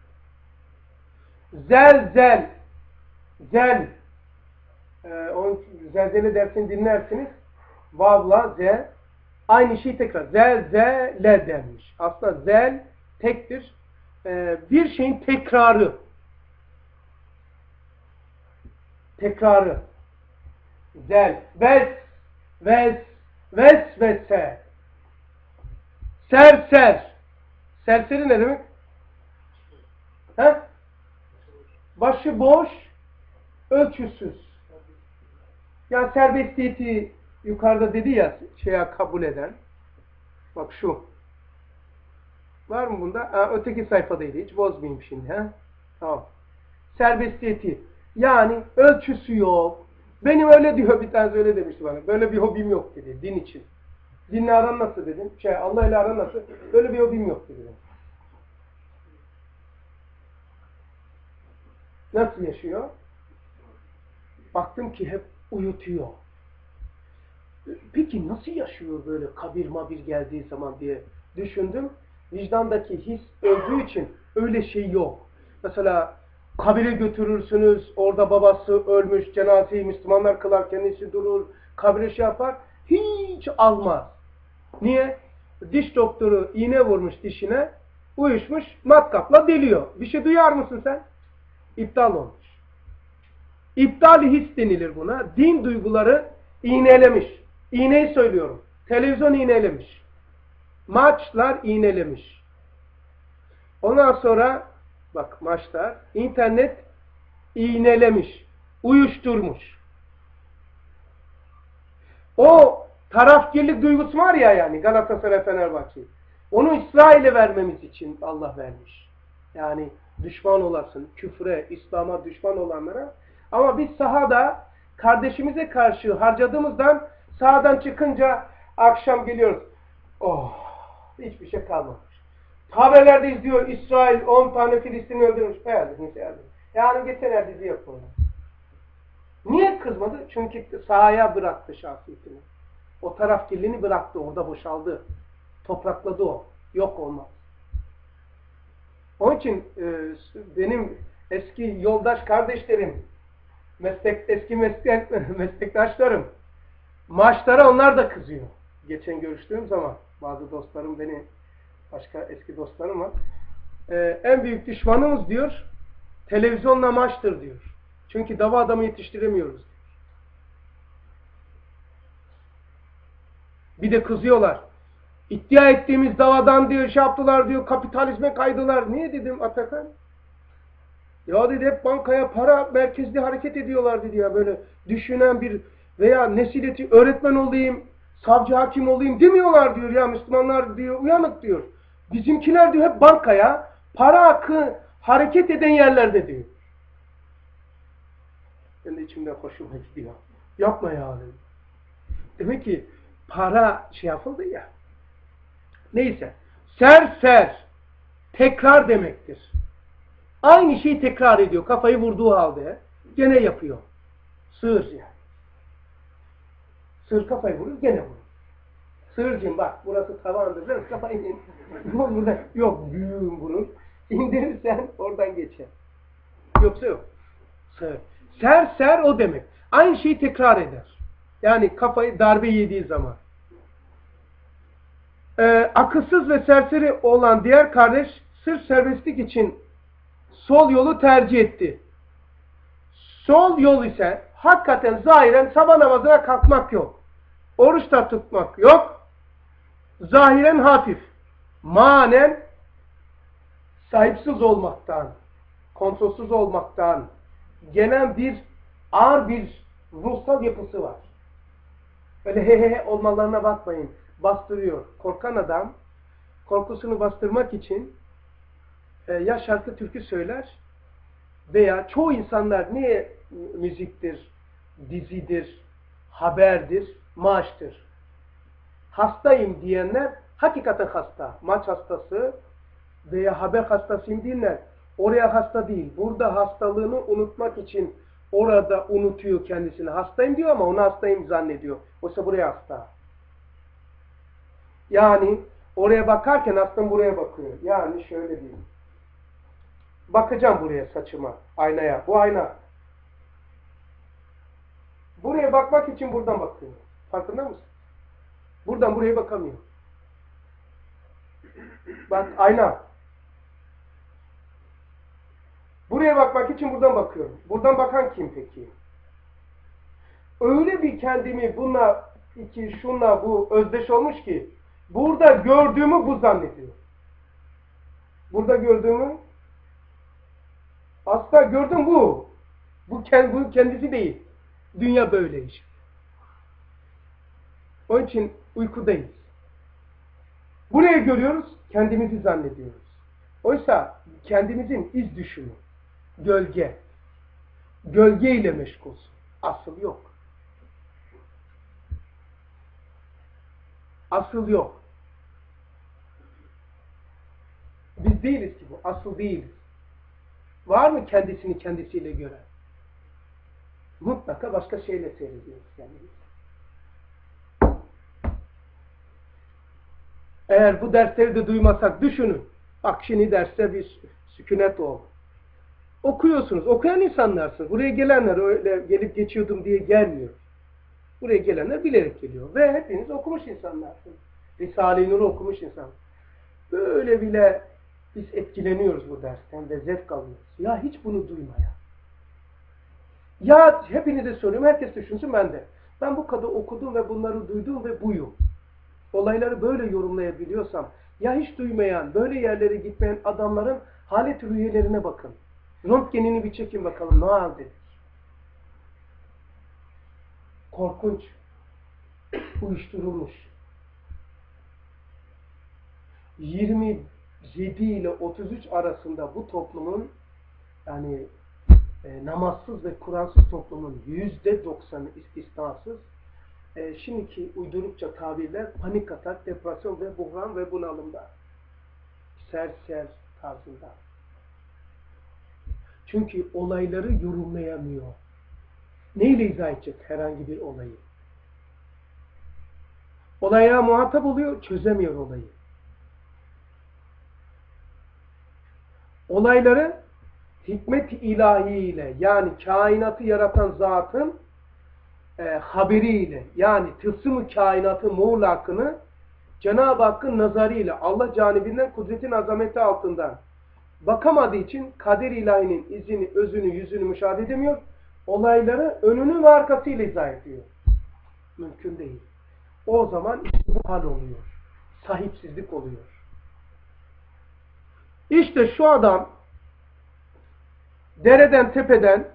Zelzel, zel. Onun zelzele dersini dinlersiniz. Vavla, z. Aynı şey tekrar. Zelzele denmiş. Aslında zel tektir. Bir şeyin tekrarı. Tekrarı. Zel. Vesvese. Ser. Serseri ne demek? He? Başı boş, ölçüsüz. Yani serbestiyeti yukarıda dedi ya, şeye kabul eden. Bak şu. Var mı bunda? Öteki sayfadaydı. Hiç bozmayayım şimdi. He? Tamam. Serbestiyeti. Yani ölçüsü yok. Benim öyle diyor, bir tanesi öyle demişti bana. Böyle bir hobim yok dedi. Din için. Dinle aran nasıl dedim. Allah ile aran nasıl? Böyle bir hobim yok dedi. Nasıl yaşıyor? Baktım ki hep uyutuyor. Peki nasıl yaşıyor böyle kabir mabir geldiği zaman diye düşündüm. Vicdandaki his öldüğü için öyle şey yok. Mesela kabire götürürsünüz, orada babası ölmüş, cenazeyi Müslümanlar kılar, kendisi durur, kabire şey yapar, hiç almaz. Niye? Diş doktoru iğne vurmuş dişine, uyuşmuş, matkapla deliyor. Bir şey duyar mısın sen? İptal olmuş. İptal-i his denilir buna. Din duyguları iğnelemiş. İğneyi söylüyorum. Televizyon iğnelemiş. Maçlar iğnelemiş. Ondan sonra bak maçlar, internet iğnelemiş. Uyuşturmuş. O tarafgirlik duygusu var ya, yani Galatasaray Fenerbahçe. Onu İsrail'e vermemiz için Allah vermiş. Yani düşman olasın, küfre, İslam'a düşman olanlara. Ama biz sahada kardeşimize karşı harcadığımızdan sahadan çıkınca akşam geliyoruz. Oh, hiçbir şey kalmamış. Haberlerde izliyor, İsrail 10 tane Filistin'i öldürmüş. Beğendim. Yani geçenler dizi yapıyorlar. Niye kızmadı? Çünkü sahaya bıraktı şahsiyetini. O tarafkirliğini bıraktı, orada boşaldı. Toprakladı o. Yok olmaz. Onun için benim eski yoldaş kardeşlerim, eski meslektaşlarım, maçlara onlar da kızıyor. Geçen görüştüğüm zaman bazı dostlarım, beni başka eski dostlarım var. En büyük düşmanımız diyor, televizyonla maçtır diyor. Çünkü dava adamı yetiştiremiyoruz diyor. Bir de kızıyorlar. İddia ettiğimiz davadan diyor, şey yaptılar diyor, kapitalizme kaydılar. Niye dedim Atakan? Ya dedi, hep bankaya para merkezli hareket ediyorlar dedi ya, böyle düşünen bir veya nesileti öğretmen olayım, savcı hakim olayım demiyorlar diyor ya, Müslümanlar diyor, uyanık diyor. Bizimkiler diyor hep bankaya, para akı hareket eden yerlerde diyor. Ben de içimden hoşuma gidiyor. Yapma ya dedim. Demek ki para şey yapıldı ya. Neyse. Ser tekrar demektir. Aynı şeyi tekrar ediyor. Kafayı vurduğu halde gene yapıyor. Sığır yani. Sığır kafayı vurur, gene vurur. Sığırcığım bak, burası tavandır. Ben kafayı indir. Burada yok, büyüğüm vurur. İndirirsen oradan geçer. Yoksa yok. Sığır. Ser o demek. Aynı şeyi tekrar eder. Yani kafayı darbe yediği zaman. Akılsız ve serseri olan diğer kardeş sırf serbestlik için sol yolu tercih etti. Sol yol ise hakikaten zahiren sabah namazına kalkmak yok. Oruç da tutmak yok. Zahiren hafif. Manen sahipsiz olmaktan, kontrolsüz olmaktan gelen bir ağır bir ruhsal yapısı var. Öyle he olmalarına bakmayın. Bastırıyor. Korkan adam korkusunu bastırmak için ya şarkı türkü söyler veya çoğu insanlar niye müziktir, dizidir, haberdir, maaştır. Hastayım diyenler hakikaten hasta. Maç hastası veya haber hastasıyım diyenler oraya hasta değil. Burada hastalığını unutmak için orada unutuyor kendisini. Hastayım diyor ama onu hastayım zannediyor. Oysa buraya hasta. Yani oraya bakarken aslında buraya bakıyor. Yani şöyle diyeyim. Bakacağım buraya saçıma, aynaya. Bu ayna. Buraya bakmak için buradan bakıyor. Farkında mısın? Buradan buraya bakamıyor. Bak ayna. Buraya bakmak için buradan bakıyorum. Buradan bakan kim peki? Öyle bir kendimi bununla, şunla bu özdeş olmuş ki burada gördüğümü bu zannediyor. Burada gördüğümü aslında gördüm bu. Bu kendisi değil. Dünya böyle işte. Onun için uykudayız. Buraya görüyoruz, kendimizi zannediyoruz. Oysa kendimizin iz düşümü, gölge. Gölge ile meşgulsun. Asıl yok. Asıl yok. Biz değiliz ki bu. Asıl değiliz. Var mı kendisini kendisiyle gören? Mutlaka başka şeyle seyrediyoruz kendimizi. Eğer bu dersleri de duymasak düşünün. Bak şimdi derste bir sükunet oldu. Okuyorsunuz. Okuyan insanlarsınız. Buraya gelenler öyle gelip geçiyordum diye gelmiyor. Buraya gelenler bilerek geliyor. Ve hepiniz okumuş insanlarsınız. Risale-i Nur'u okumuş insan. Böyle bile biz etkileniyoruz bu dersten ve zevk alıyoruz. Ya hiç bunu duyma ya. Ya hepinize söylüyorum. Herkes düşünsün ben de. Ben bu kadar okudum ve bunları duydum ve buyum. Olayları böyle yorumlayabiliyorsam ya hiç duymayan, böyle yerlere gitmeyen adamların halet rüyelerine bakın. Röntgenini bir çekin bakalım ne haldedir. Korkunç. Uyuşturulmuş. 27 ile 33 arasında bu toplumun yani namazsız ve Kur'ansız toplumun %90'ı istisnasız şimdiki uydurukça tabirler panik atak, depresyon ve buhran ve bunalımda. Sersel tarzında. Çünkü olayları yorumlayamıyor. Neyle izah edecek herhangi bir olayı? Olaya muhatap oluyor, çözemiyor olayı. Olayları hikmet-i ilahiyle yani kainatı yaratan zatın haberiyle yani tılsım-ı kainatı muğlakını Cenab-ı Hakk'ın nazarıyla Allah canibinden kudretin azameti altından bakamadığı için kader-i ilahinin izini, özünü, yüzünü müşahede edemiyor. Olayları önünü ve arkasıyla izah ediyor. Mümkün değil. O zaman işte bu hal oluyor. Sahipsizlik oluyor. İşte şu adam dereden tepeden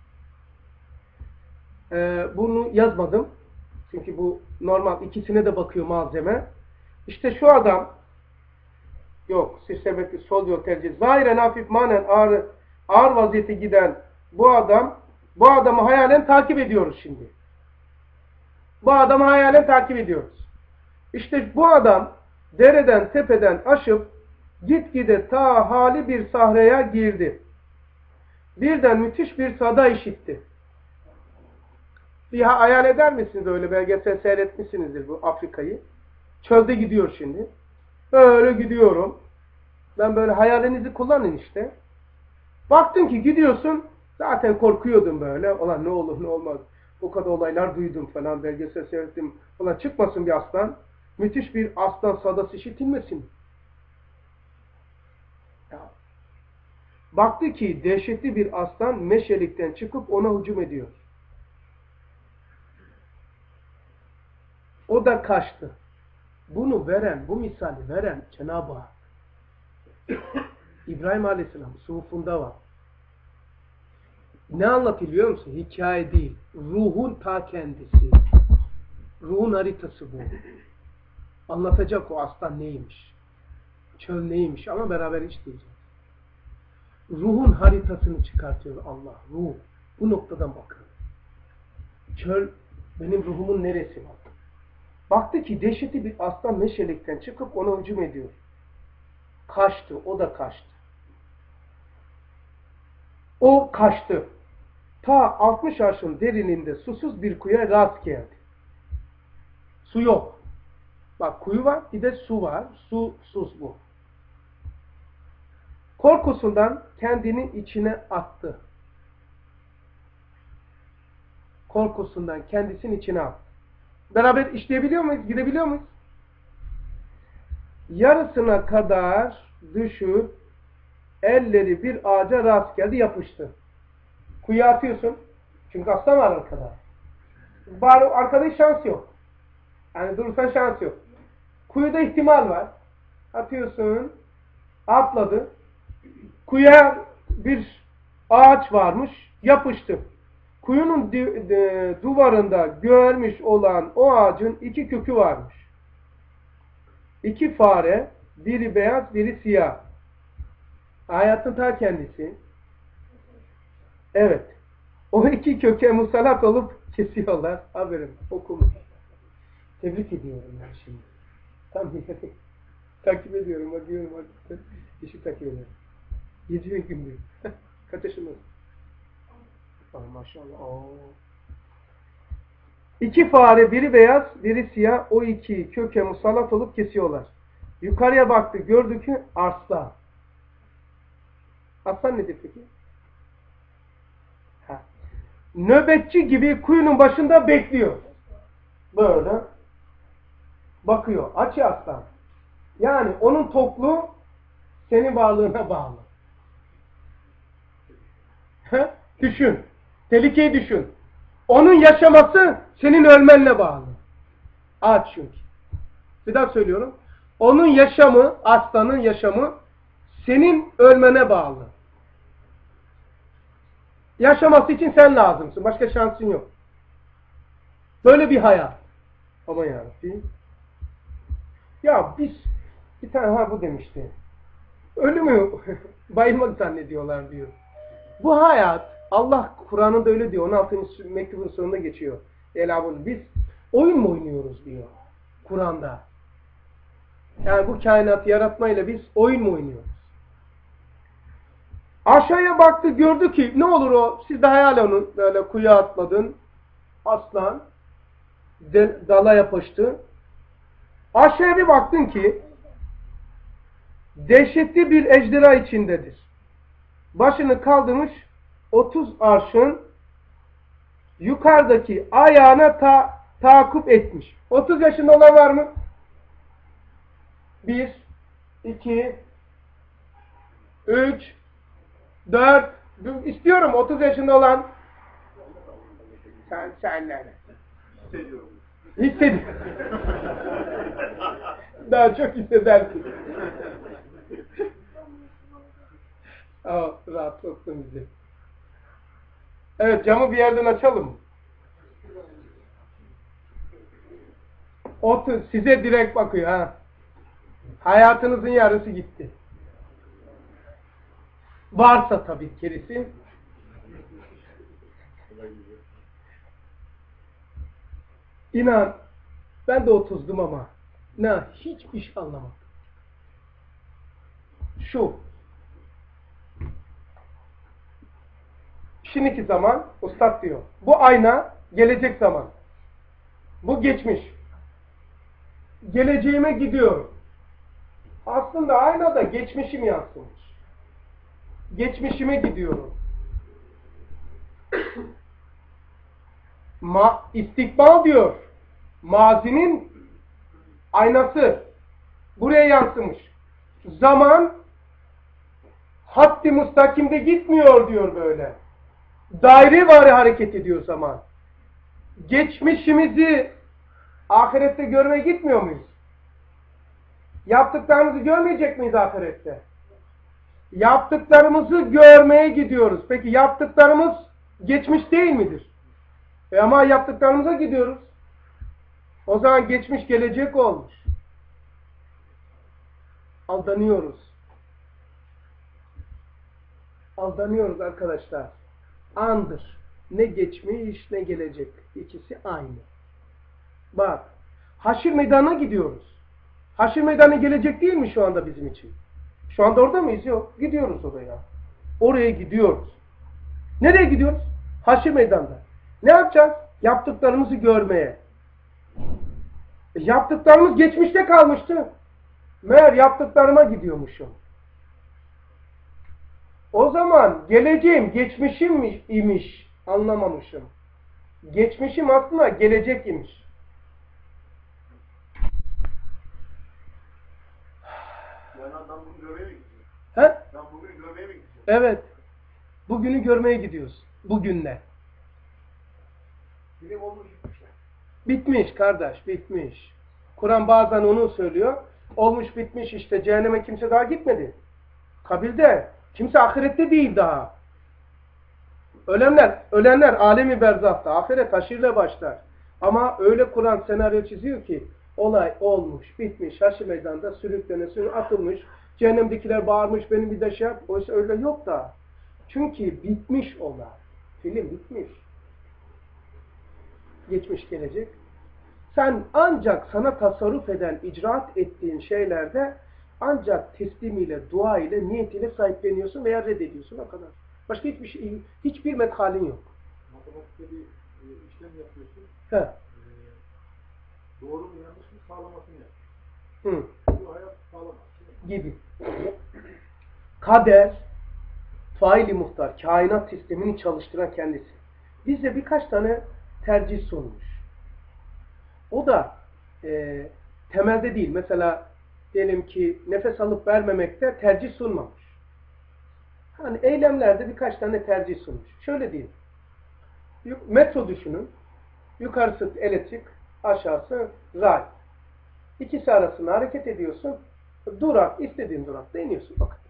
bunu yazmadım. Çünkü bu normal ikisine de bakıyor malzeme. İşte şu adam yok sistematik sol yol tercih. Zahiren hafif manen ağır vaziyete giden bu adamı hayalen takip ediyoruz şimdi. Bu adamı hayalen takip ediyoruz. İşte bu adam dereden tepeden aşıp gitgide ta hali bir sahraya girdi. Birden müthiş bir sada işitti. Bir hayal eder misiniz öyle belgesel seyretmişsinizdir bu Afrika'yı. Çölde gidiyor şimdi. Böyle gidiyorum. Ben böyle hayalinizi kullanın işte. Baktın ki gidiyorsun. Zaten korkuyordum böyle. Ulan ne olur ne olmaz. Bu kadar olaylar duydum falan. Belgesel seyrettim. Ulan çıkmasın bir aslan. Müthiş bir aslan sadası işitilmesin. Ya. Baktı ki dehşetli bir aslan meşelikten çıkıp ona hücum ediyor. O da kaçtı. Bunu veren, bu misali veren Cenab-ı Hak. İbrahim Aleyhisselam suhufunda var. Ne anlatılıyor musun? Hikaye değil. Ruhun ta kendisi. Ruhun haritası bu. Anlatacak o aslan neymiş. Çöl neymiş ama beraber işleyeceğiz. Ruhun haritasını çıkartıyor Allah. Ruh. Bu noktadan bakın. Çöl benim ruhumun neresi var? Baktı ki dehşetli bir aslan meşelikten çıkıp ona hücum ediyor. Kaçtı. O da kaçtı. O kaçtı. Ta 60 arşın derinliğinde susuz bir kuyuya rast geldi. Su yok. Bak kuyu var, bir de su var. Sus bu. Korkusundan kendini içine attı. Korkusundan kendisini içine attı. Beraber işleyebiliyor muyuz? Gidebiliyor muyuz? Yarısına kadar düşüp elleri bir ağaca rast geldi, yapıştı. Kuyuya atıyorsun. Çünkü aslan var arkada. Arkada hiç şans yok. Yani durursan şans yok. Kuyuda ihtimal var. Atıyorsun. Atladı. Kuyuya bir ağaç varmış. Yapıştı. Kuyunun duvarında görmüş olan o ağacın 2 kökü varmış. 2 fare, biri beyaz, biri siyah. Hayatın ta kendisi. Evet. O 2 köke musallat olup kesiyorlar. Haberim, okumuş. Tebrik ediyorum ben şimdi. Tam takip ediyorum, bakıyorum artık. İşi takip ediyorum. 7 gün diyor. Kaç yaşındasın? Maşallah. Oo. 2 fare, biri beyaz, biri siyah. O 2 köke musallat olup kesiyorlar. Yukarıya baktı, gördü ki aslan. Aslan nedir peki? Nöbetçi gibi kuyunun başında bekliyor. Böyle bakıyor. Aç aslan. Yani onun tokluğu senin varlığına bağlı. Düşün. Tehlikeyi düşün. Onun yaşaması senin ölmenle bağlı. Aç çünkü. Bir daha söylüyorum. Onun yaşamı, aslanın yaşamı senin ölmene bağlı. Yaşaması için sen lazımsın. Başka şansın yok. Böyle bir hayat. Aman yarabbim. Ya biz bir tane bu demişti. Ölümü bayılmak zannediyorlar diyor. Bu hayat Allah Kur'an'ında öyle diyor. 16. mektubun sonunda geçiyor. Elhamdülillah. Biz oyun mu oynuyoruz diyor. Kur'an'da. Yani bu kainatı yaratmayla biz oyun mu oynuyoruz? Aşağıya baktı, gördü ki ne olur o, siz de hayal onu, böyle kuyuya atladın, aslan dala yapıştı. Aşağıya bir baktın ki dehşetli bir ejderha içindedir. Başını kaldırmış 30 arşın yukarıdaki ayağına tahakkuk etmiş. 30 yaşında olan var mı? 1, 2, 3, 4, istiyorum 30 yaşında olan. Sen nerede? Hissediyorum. Daha çok hissedersin. Rahatlatsın bizi. Evet, camı bir yerden açalım. 30 size direkt bakıyor ha. Hayatınızın yarısı gitti. Varsa tabii gerisi. İnan ben de 30'dum ama hiçbir şey anlamadım. Şu şimdiki zaman ustad diyor. Bu ayna gelecek zaman. Bu geçmiş. Geleceğime gidiyorum. Aslında aynada geçmişim yansımış. Geçmişime gidiyorum. İstikbal diyor. Mazinin aynası. Buraya yansımış. Zaman Haddi mustakimde gitmiyor diyor böyle. Dairevari hareket ediyor zaman. Geçmişimizi ahirette görmeye gitmiyor muyuz? Yaptıklarımızı görmeyecek miyiz ahirette? Yaptıklarımızı görmeye gidiyoruz. Peki yaptıklarımız geçmiş değil midir? Ama yaptıklarımıza gidiyoruz. O zaman geçmiş gelecek olmuş. Aldanıyoruz. Aldanıyoruz arkadaşlar. Andır. Ne geçmiş ne gelecek. İkisi aynı. Bak. Haşir meydanına gidiyoruz. Haşir meydanı gelecek değil mi şu anda bizim için? Şu anda orada mıyız? Yok. Gidiyoruz oraya. Oraya gidiyoruz. Nereye gidiyoruz? Haşir meydanda. Ne yapacağız? Yaptıklarımızı görmeye. Yaptıklarımız geçmişte kalmıştı. Meğer yaptıklarıma gidiyormuşum. O zaman geleceğim geçmişim imiş. Anlamamışım. Geçmişim aslında gelecek imiş. Yani adam bugün görmeye mi gidiyor? He? Ben bugün görmeye mi gidiyorum? Evet. Bugünü görmeye gidiyoruz. Bugünle. Bilim olmuş gitmişler. Bitmiş kardeş, bitmiş. Kur'an bazen onu söylüyor. Olmuş bitmiş işte. Cehenneme kimse daha gitmedi. Kabirde. Kimse ahirette değil daha. Ölenler alemi berzahta. Ahiret haşirle başlar. Ama öyle Kur'an senaryo çiziyor ki olay olmuş, bitmiş, haşir meydanda sürüklene atılmış. Cehennemdekiler bağırmış, benim bir de şey yap. Oysa öyle yok da. Çünkü bitmiş olay. Film bitmiş. Geçmiş gelecek. Sen ancak sana tasarruf eden, icraat ettiğin şeylerde ancak teslimiyle, dua ile, niyetiyle sahipleniyorsun veya reddediyorsun. O kadar. Başka hiçbir şey, hiçbir methalin yok. Matematikte bir işlem yapıyorsun. He. Doğru mu yanlış mı sağlamasını yap. Hı. Bu hayat sağlamaz. Gibi. Kader, faili muhtar, kainat sistemini çalıştıran kendisi. Bize birkaç tane tercih sunmuş. O da temelde değil. Mesela diyelim ki nefes alıp vermemekte tercih sunmamış. Hani eylemlerde birkaç tane tercih sunmuş. Şöyle diyeyim. Metro düşünün. Yukarısı elektrik, aşağısı ray. İkisi arasında hareket ediyorsun. Durak, istediğin durakta iniyorsun. O kadar.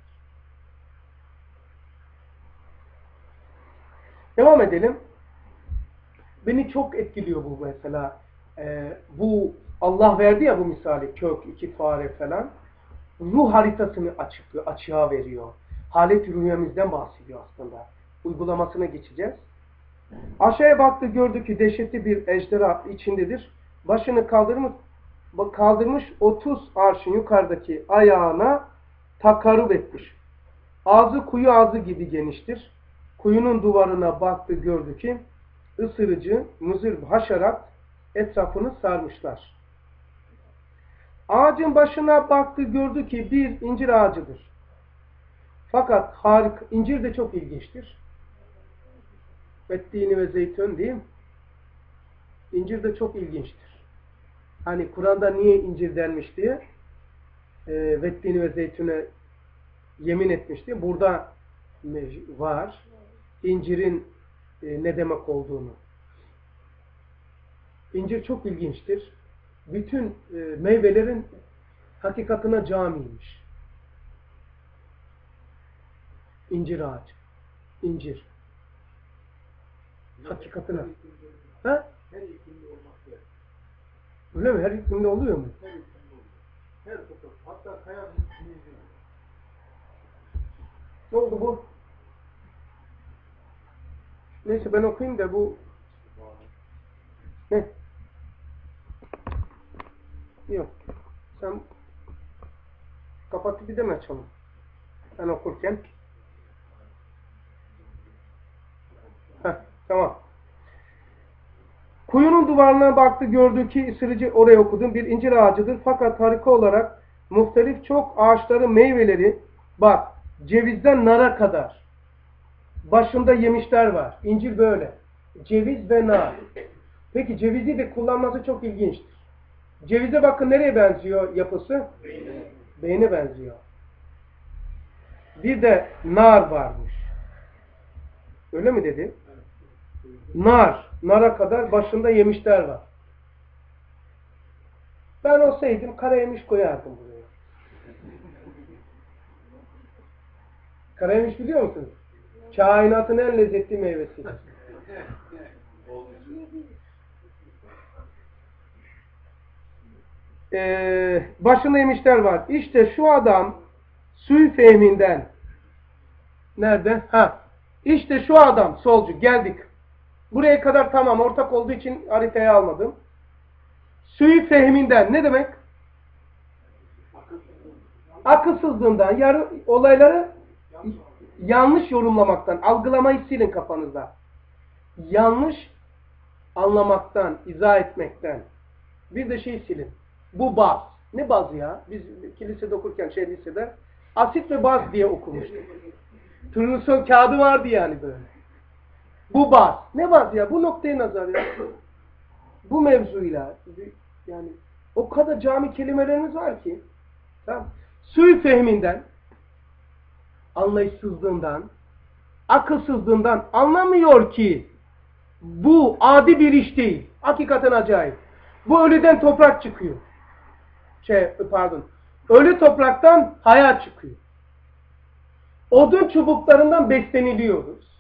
Devam edelim. Beni çok etkiliyor bu mesela. Bu Allah verdi ya bu misali. Kök, iki fare falan. Ruh haritasını açığa veriyor. Halet-i rüyamızdan bahsediyor aslında. Uygulamasına geçeceğiz. Aşağıya baktı, gördü ki dehşetli bir ejderha içindedir. Başını kaldırmış 30 arşın yukarıdaki ayağına takarrub etmiş. Ağzı kuyu ağzı gibi geniştir. Kuyunun duvarına baktı, gördü ki ısırıcı, muzır haşerat etrafını sarmışlar. Ağacın başına baktı, gördü ki bir incir ağacıdır. Fakat harika, incir de çok ilginçtir. Vettini ve zeytun değil mi? İncir de çok ilginçtir. Hani Kur'an'da niye incir denmiş diye vettini ve zeytune yemin etmişti. Burada var. İncirin ne demek olduğunu. İncir çok ilginçtir. Bütün meyvelerin hakikatına camiymiş. İncir ağacı. İncir. Hakikatine. Ha? Her iklimde olmak lazım. Öyle mi? Her iklimde oluyor mu? Her iklimde oluyor. Her sokak. Hatta kayanın içinde. Ne oldu bu? Neyse ben okuyayım da bu ne? Yok. Sen kapatıp bir de mi açalım? Ben okurken. Tamam. Kuyunun duvarına baktı, gördü ki ısırıcı, oraya okudum, bir incir ağacıdır. Fakat harika olarak muhtelif çok ağaçların meyveleri, bak cevizden nara kadar başında yemişler var. İncir böyle. Ceviz ve nar. Peki cevizi de kullanması çok ilginçtir. Cevize bakın nereye benziyor yapısı? Beyne benziyor. bir de nar varmış. Öyle mi dedi? Nar. Nara kadar başında yemişler var. Ben olsaydım kara yemiş koyardım buraya. Kara yemiş biliyor musunuz? Kainatın en lezzetli meyvesi. Başında yemişler var. İşte şu adam suyu fehminden nerede? İşte şu adam solcu. Geldik. Buraya kadar tamam. Ortak olduğu için haritaya almadım. Suyu fehminden ne demek? Akılsızlığından, olayları yanlış yorumlamaktan, algılamayı silin kafanızda. Yanlış anlamaktan, izah etmekten. Bir de silin. Bu baz. Ne bazı ya? Biz kilisede okurken lisede asit ve baz diye okumuştuk. Turnusol kağıdı vardı yani böyle. Bu baz. Ne baz ya? Bu noktaya nazar ya. Bu mevzuyla yani o kadar cami kelimelerimiz var ki. Tamam. Suyu fehminden, anlayışsızlığından, akılsızlığından anlamıyor ki bu adi bir iş değil. Hakikaten acayip. Bu ölüden toprak çıkıyor. Ölü topraktan hayat çıkıyor. Odun çubuklarından besleniliyoruz.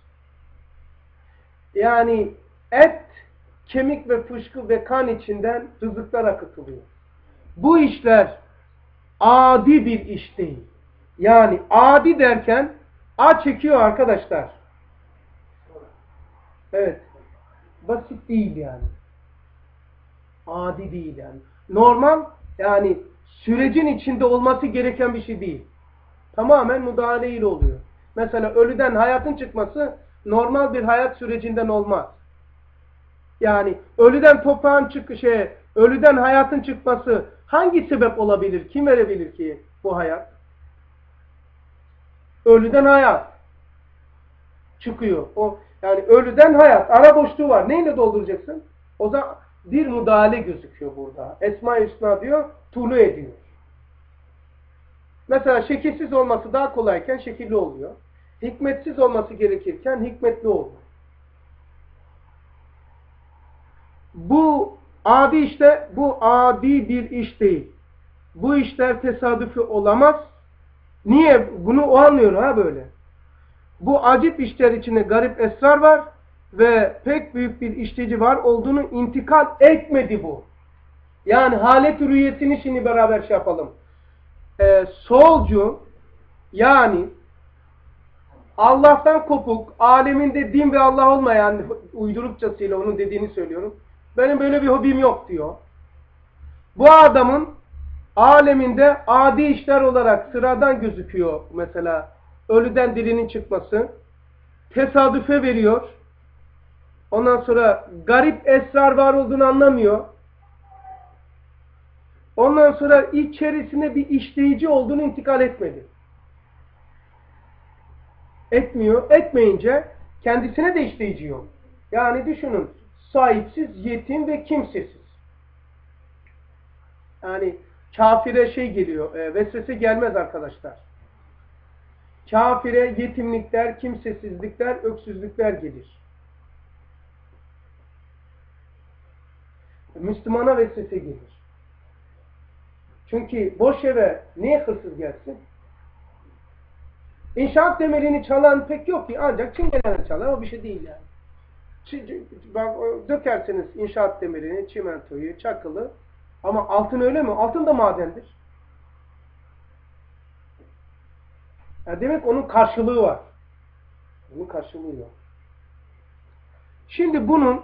Yani et, kemik ve fışkı ve kan içinden rızıklar akıtılıyor. Bu işler adi bir iş değil. Yani adi derken A çekiyor arkadaşlar. Evet. Basit değil yani. Adi değil yani. Normal yani sürecin içinde olması gereken bir şey değil. Tamamen müdahale ile oluyor. Mesela ölüden hayatın çıkması normal bir hayat sürecinden olmaz. Yani ölüden ölüden hayatın çıkması hangi sebep olabilir? Kim verebilir ki bu hayat? Ölüden hayat çıkıyor. Yani ölüden hayat. Ara boşluğu var. Neyle dolduracaksın? O zaman bir müdahale gözüküyor burada. Esma-i Hüsna diyor, tulu ediyor. Mesela şekilsiz olması daha kolayken şekilli oluyor. Hikmetsiz olması gerekirken hikmetli oluyor. Bu adi bir iş değil. Bu işler tesadüfi olamaz. Niye? Bunu o anlıyor böyle. Bu acip işler içinde garip esrar var ve pek büyük bir işleyici var olduğunu intikal etmedi bu. Yani halet-i rüyetini şimdi beraber yapalım. Solcu yani Allah'tan kopuk, aleminde din ve Allah olmayan uydurukçasıyla onun dediğini söylüyorum. Benim böyle bir hobim yok diyor. Bu adamın aleminde adi işler olarak sıradan gözüküyor mesela ölüden dirinin çıkması. Tesadüfe veriyor. Ondan sonra garip esrar var olduğunu anlamıyor. Ondan sonra içerisine bir işleyici olduğunu intikal etmedi. Etmiyor. Etmeyince kendisine de işleyici yok. Yani düşünün. Sahipsiz, yetim ve kimsesiz. Yani kafire geliyor. Vesvese gelmez arkadaşlar. Kafire yetimlikler, kimsesizlikler, öksüzlükler gelir. Müslümana vesvese gelir. Çünkü boş eve niye hırsız gelsin? İnşaat demelini çalan pek yok ki, ancak çingenene çalar, o bir şey değil yani. Dökerseniz inşaat demelini, çimentoyu, çakılı, ama altın öyle mi? Altın da madendir. Yani demek onun karşılığı var. Bunun karşılığı yok. Şimdi bunun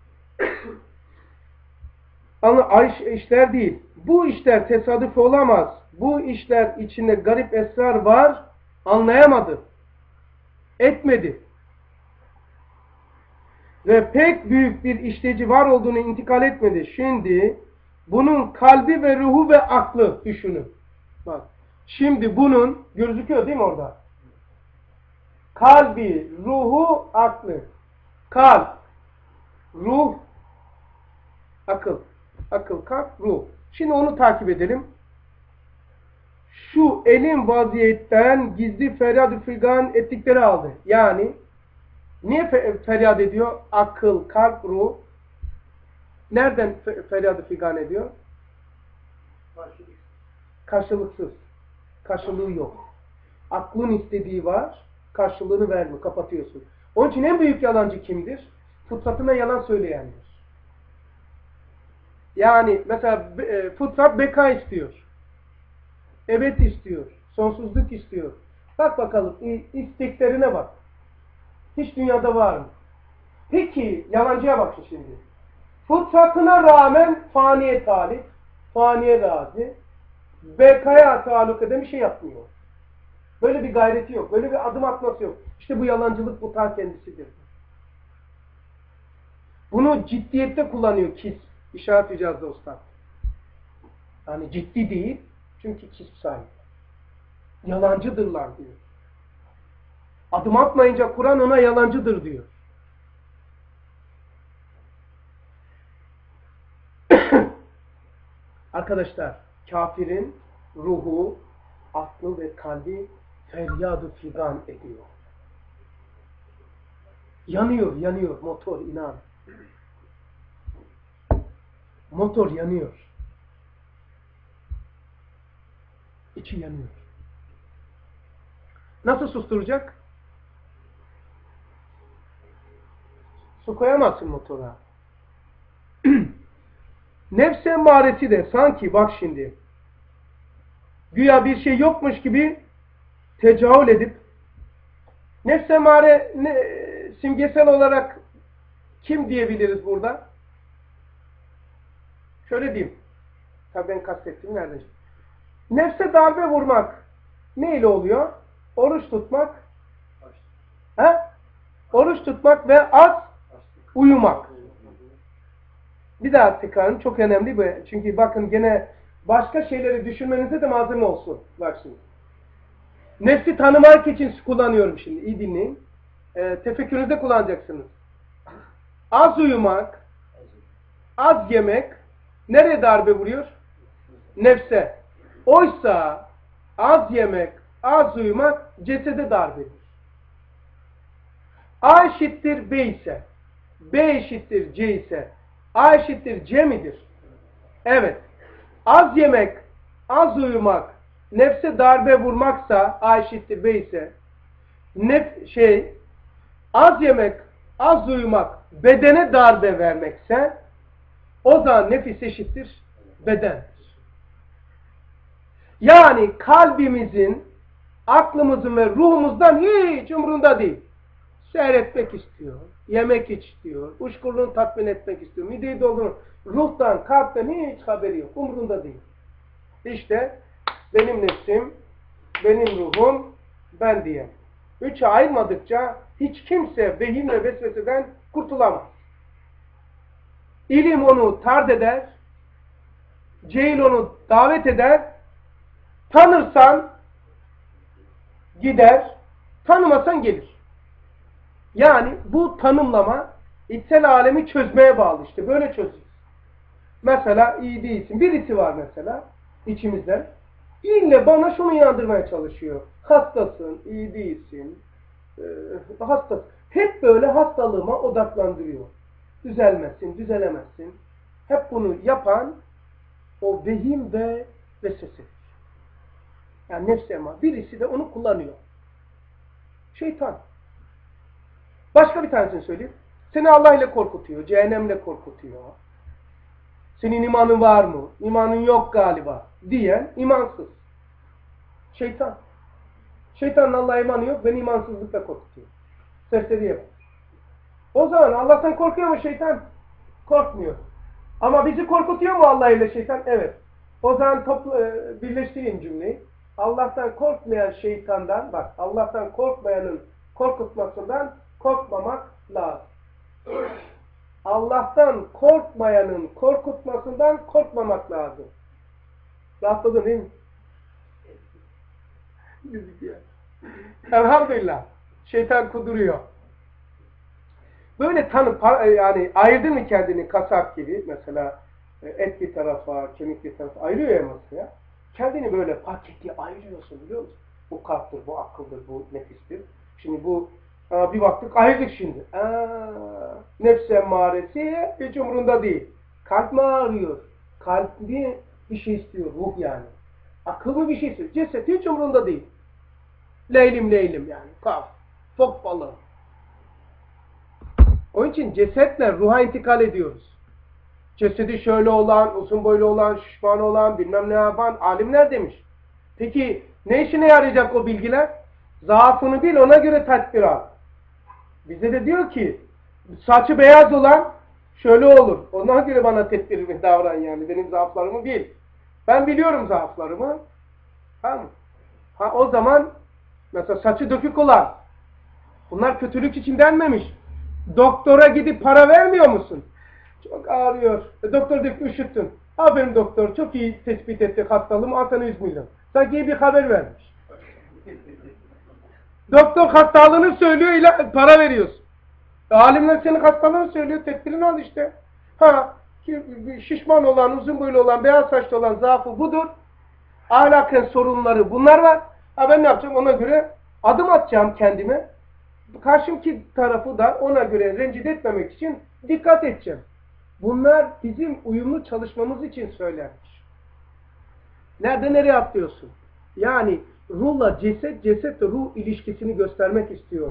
işler değil. Bu işler tesadüf olamaz. Bu işler içinde garip esrar var. Anlayamadı. Etmedi. Ve pek büyük bir işleyici var olduğunu intikal etmedi. Şimdi bunun kalbi ve ruhu ve aklı düşünün. Bak. Şimdi bunun gözüküyor değil mi orada? Kalbi, ruhu, aklı. Kalp, ruh, akıl. Akıl, kalp, ruh. Şimdi onu takip edelim. şu elin vaziyetten gizli feryat-ı figan ettikleri aldı. Yani niye feryat ediyor? Akıl, kalp, ruh. Nereden feryat-ı figan ediyor? Karşılıksız. Karşılığı yok. Aklın istediği var, karşılığını vermiyor, kapatıyorsun. Onun için en büyük yalancı kimdir? Fıtratına yalan söyleyendir. Yani mesela fıtrat beka istiyor. Evet istiyor. Sonsuzluk istiyor. Bak bakalım isteklerine bak. Hiç dünyada var mı? Peki yalancıya bakın şimdi. Fıtratına rağmen faniye talip, faniye razı, bekaya taluk eden bir şey yapmıyor. Böyle bir gayreti yok. Böyle bir adım atması yok. İşte bu yalancılık, bu ta kendisidir. Bunu ciddiyette kullanıyor kisp. İşaret icaz dostlar. Yani ciddi değil. Çünkü kisp sahibi. Yalancıdırlar diyor. Adım atmayınca Kur'an ona yalancıdır diyor. Arkadaşlar, kafirin ruhu, aklı ve kalbi feryad-ı figan ediyor. Yanıyor, yanıyor motor, inan. Motor yanıyor. İçi yanıyor. Nasıl susturacak? Su koyamazsın motora. Nefs emmaresi de sanki bak şimdi güya bir şey yokmuş gibi tecavül edip nefs emmare simgesel olarak kim diyebiliriz burada? Şöyle diyeyim. Tabii ben kastettim nerede? Nefse darbe vurmak neyle oluyor? Oruç tutmak. He? Oruç tutmak ve az uyumak. Bir daha tekrarım çok önemli bu. Çünkü bakın gene başka şeyleri düşünmenize de malzeme olsun. Bak şimdi. Nefsi tanımak için kullanıyorum şimdi. İyi dinleyin. Tefekkürünüzde kullanacaksınız. Az uyumak, az yemek nereye darbe vuruyor? Nefse. Oysa az yemek, az uyumak cesede darbedir. A eşittir B ise, B eşittir C ise, A eşittir C midir? Evet. Az yemek, az uyumak, nefse darbe vurmaksa A eşittir B ise, az yemek, az uyumak, bedene darbe vermekse, o zaman nefis eşittir bedendir. Yani kalbimizin, aklımızın ve ruhumuzdan hiç umrunda değil. Seyretmek istiyor, yemek istiyor, uşkurluğunu tatmin etmek istiyor, mideyi doldurmak. Ruhtan, kalpten hiç haberi yok, umrunda değil. İşte benim nefsim, benim ruhum, ben diye. Üçe ayırmadıkça hiç kimse vehim ve vesveseden kurtulamaz. İlim onu tard eder, cehil onu davet eder, tanırsan gider, tanımasan gelir. Yani bu tanımlama içsel alemi çözmeye bağlı işte. Böyle çözülür. Mesela iyi değilsin. Birisi var mesela içimizden. İlle bana şunu inandırmaya çalışıyor. Hastasın, iyi değilsin, hastasın. Hep böyle hastalığıma odaklandırıyor. Düzelmezsin, düzelemezsin. Hep bunu yapan o vehim ve vesvese. Yani nefs emmare. Birisi de onu kullanıyor. Şeytan. Başka bir tanesini söyleyeyim. Seni Allah ile korkutuyor, cehennemle korkutuyor. Senin imanın var mı? İmanın yok galiba diyen imansız. Şeytan. Şeytanın Allah'a imanı yok, beni imansızlıkla korkutuyor. Serseriye bak. O zaman Allah'tan korkuyor mu şeytan? Korkmuyor. Ama bizi korkutuyor mu Allah ile şeytan? Evet. O zaman birleştireyim cümleyi. Allah'tan korkmayan şeytandan, bak Allah'tan korkmayanın korkutmasından korkmamak lazım. Allah'tan korkmayanın korkutmasından korkmamak lazım. Rahatladın değil mi? Elhamdülillah. Şeytan kuduruyor. Böyle yani ayırdın mı kendini kasap gibi mesela et bir tarafa, kemik bir tarafa ayırıyor ya masaya. kendini böyle paketi ayırıyorsun biliyor musun? Bu kalptir, bu akıldır, bu nefistir. Şimdi bu bir baktık ayırdık şimdi. Nefs emmaresi hiç umurunda değil. Kalp mi ağrıyor? Kalp mi bir şey istiyor? Ruh yani. Akıl mı bir şey istiyor? Ceset hiç umurunda değil. Leylim leylim yani. Kaf. Fok balığı. Onun için cesetle ruha intikal ediyoruz. Cesedi şöyle olan, uzun boylu olan, şişman olan, bilmem ne yapan alimler demiş. Peki ne işine yarayacak o bilgiler? Zaafını bil, ona göre tedbir al. Bize de diyor ki saçı beyaz olan şöyle olur. Ona göre bana tedbirimi davran yani. Benim zaaflarımı bil. Ben biliyorum zaaflarımı. Tamam. O zaman mesela saçı dökük olan bunlar kötülük için denmemiş. Doktora gidip para vermiyor musun? Çok ağrıyor. Doktor diyor ki üşüttün. Aferin doktor. Çok iyi tespit ettik hastalığımı. Al sana 100 milyon. Sanki iyi bir haber vermiş. Doktor hastalığını söylüyor, para veriyorsun. Alimler senin hastalığını söylüyor, tedbirini al işte. Şişman olan, uzun boylu olan, beyaz saçlı olan zaafı budur. Ahlaken sorunları bunlar var. Ben ne yapacağım? Ona göre adım atacağım kendime. Karşımki tarafı da ona göre rencide etmemek için dikkat edeceğim. Bunlar bizim uyumlu çalışmamız için söylenmiş. Nerede nereye atlıyorsun? Yani ruhla ceset, cesetle ruh ilişkisini göstermek istiyor.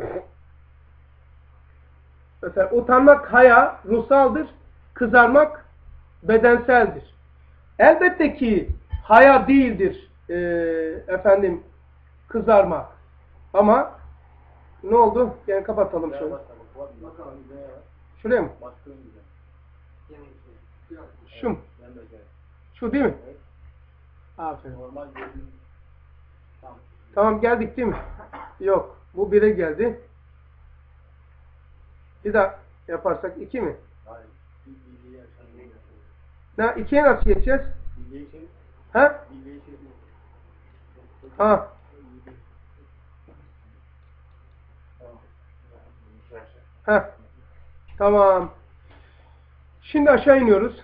Mesela utanmak haya ruhsaldır, kızarmak bedenseldir. Elbette ki haya değildir kızarmak. Ama ne oldu? Yani kapatalım şöyle. Şuraya mı? Şu mu? Şu değil mi? Aferin. Tamam geldik değil mi? Yok. Bu 1'e geldi. Bir daha yaparsak 2 mi? Ne? 2'ye nasıl geçeceğiz? Ha? Ha. Ha. Tamam. Şimdi aşağı iniyoruz.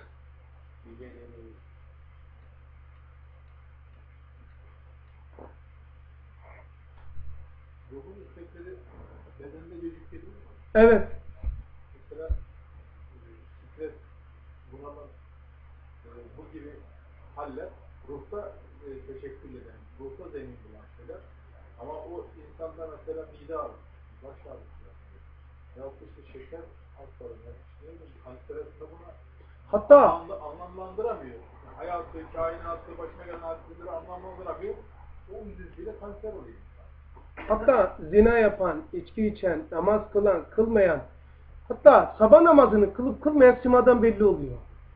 Evet. Mesela stres, bunalım, bu gibi haller ruhta teşekkür eden, ruhta zemin bulan şeyler. Ama o insanda mesela mide ağrısı, baş ağrısı yahut işte şeker hastalığı, kanser hastalığına hatta anlamlandıramıyor. Yani hayatı, kainatı, başına gelen hadisleri anlamlandıramıyor. O yüzüyle kanser oluyor. Hatta zina yapan, içki içen, namaz kılan, kılmayan, hatta sabah namazını kılıp kılmayan simadan belli oluyor.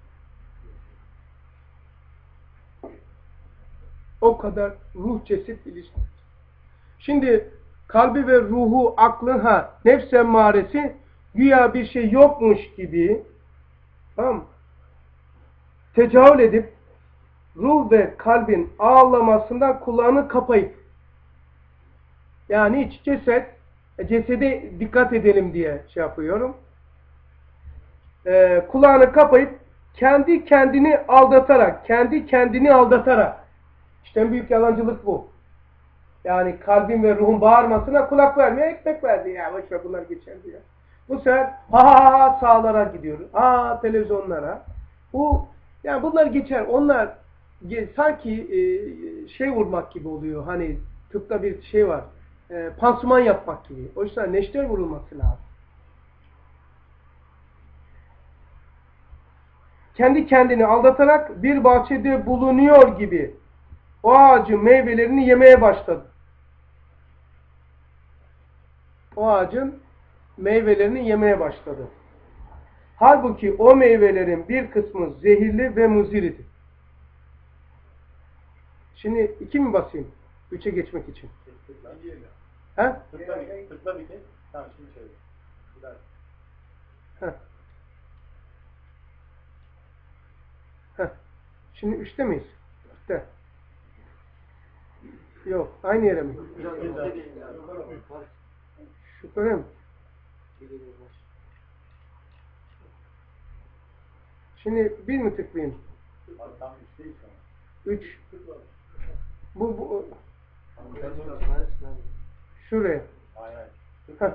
O kadar ruh ceset ilişkisi. Şimdi kalbi ve ruhu, aklı, nefs emmaresi güya bir şey yokmuş gibi, tamam mı? Tecavüz edip ruh ve kalbin ağlamasından kulağını kapayıp, yani hiç cesede dikkat edelim diye şey yapıyorum. Kulağını kapayıp kendi kendini aldatarak işte en büyük yalancılık bu. Yani kalbin ve ruhun bağırmasına kulak vermiyor, ekmek verdi ya. Boşver bunlar geçer diyor. Bu sefer sağlara gidiyor. Televizyonlara. Yani bunlar geçer. Onlar sanki şey vurmak gibi oluyor. Hani tıpta bir şey var. Pansuman yapmak gibi. O yüzden neşter vurulması lazım. Kendi kendini aldatarak bir bahçede bulunuyor gibi o ağacın meyvelerini yemeye başladı. O ağacın meyvelerini yemeye başladı. Halbuki o meyvelerin bir kısmı zehirli ve muzir idi. Şimdi 2 mi basayım? 3'e geçmek için. Ha? Tıkla bir kez. Tamam şimdi söyle. Şimdi 3'te miyiz? 3'te. Yok. Aynı yere mi? Şüpheli mi? Şimdi 1 mi tıklayayım? 3. Bu şuraya. Heh.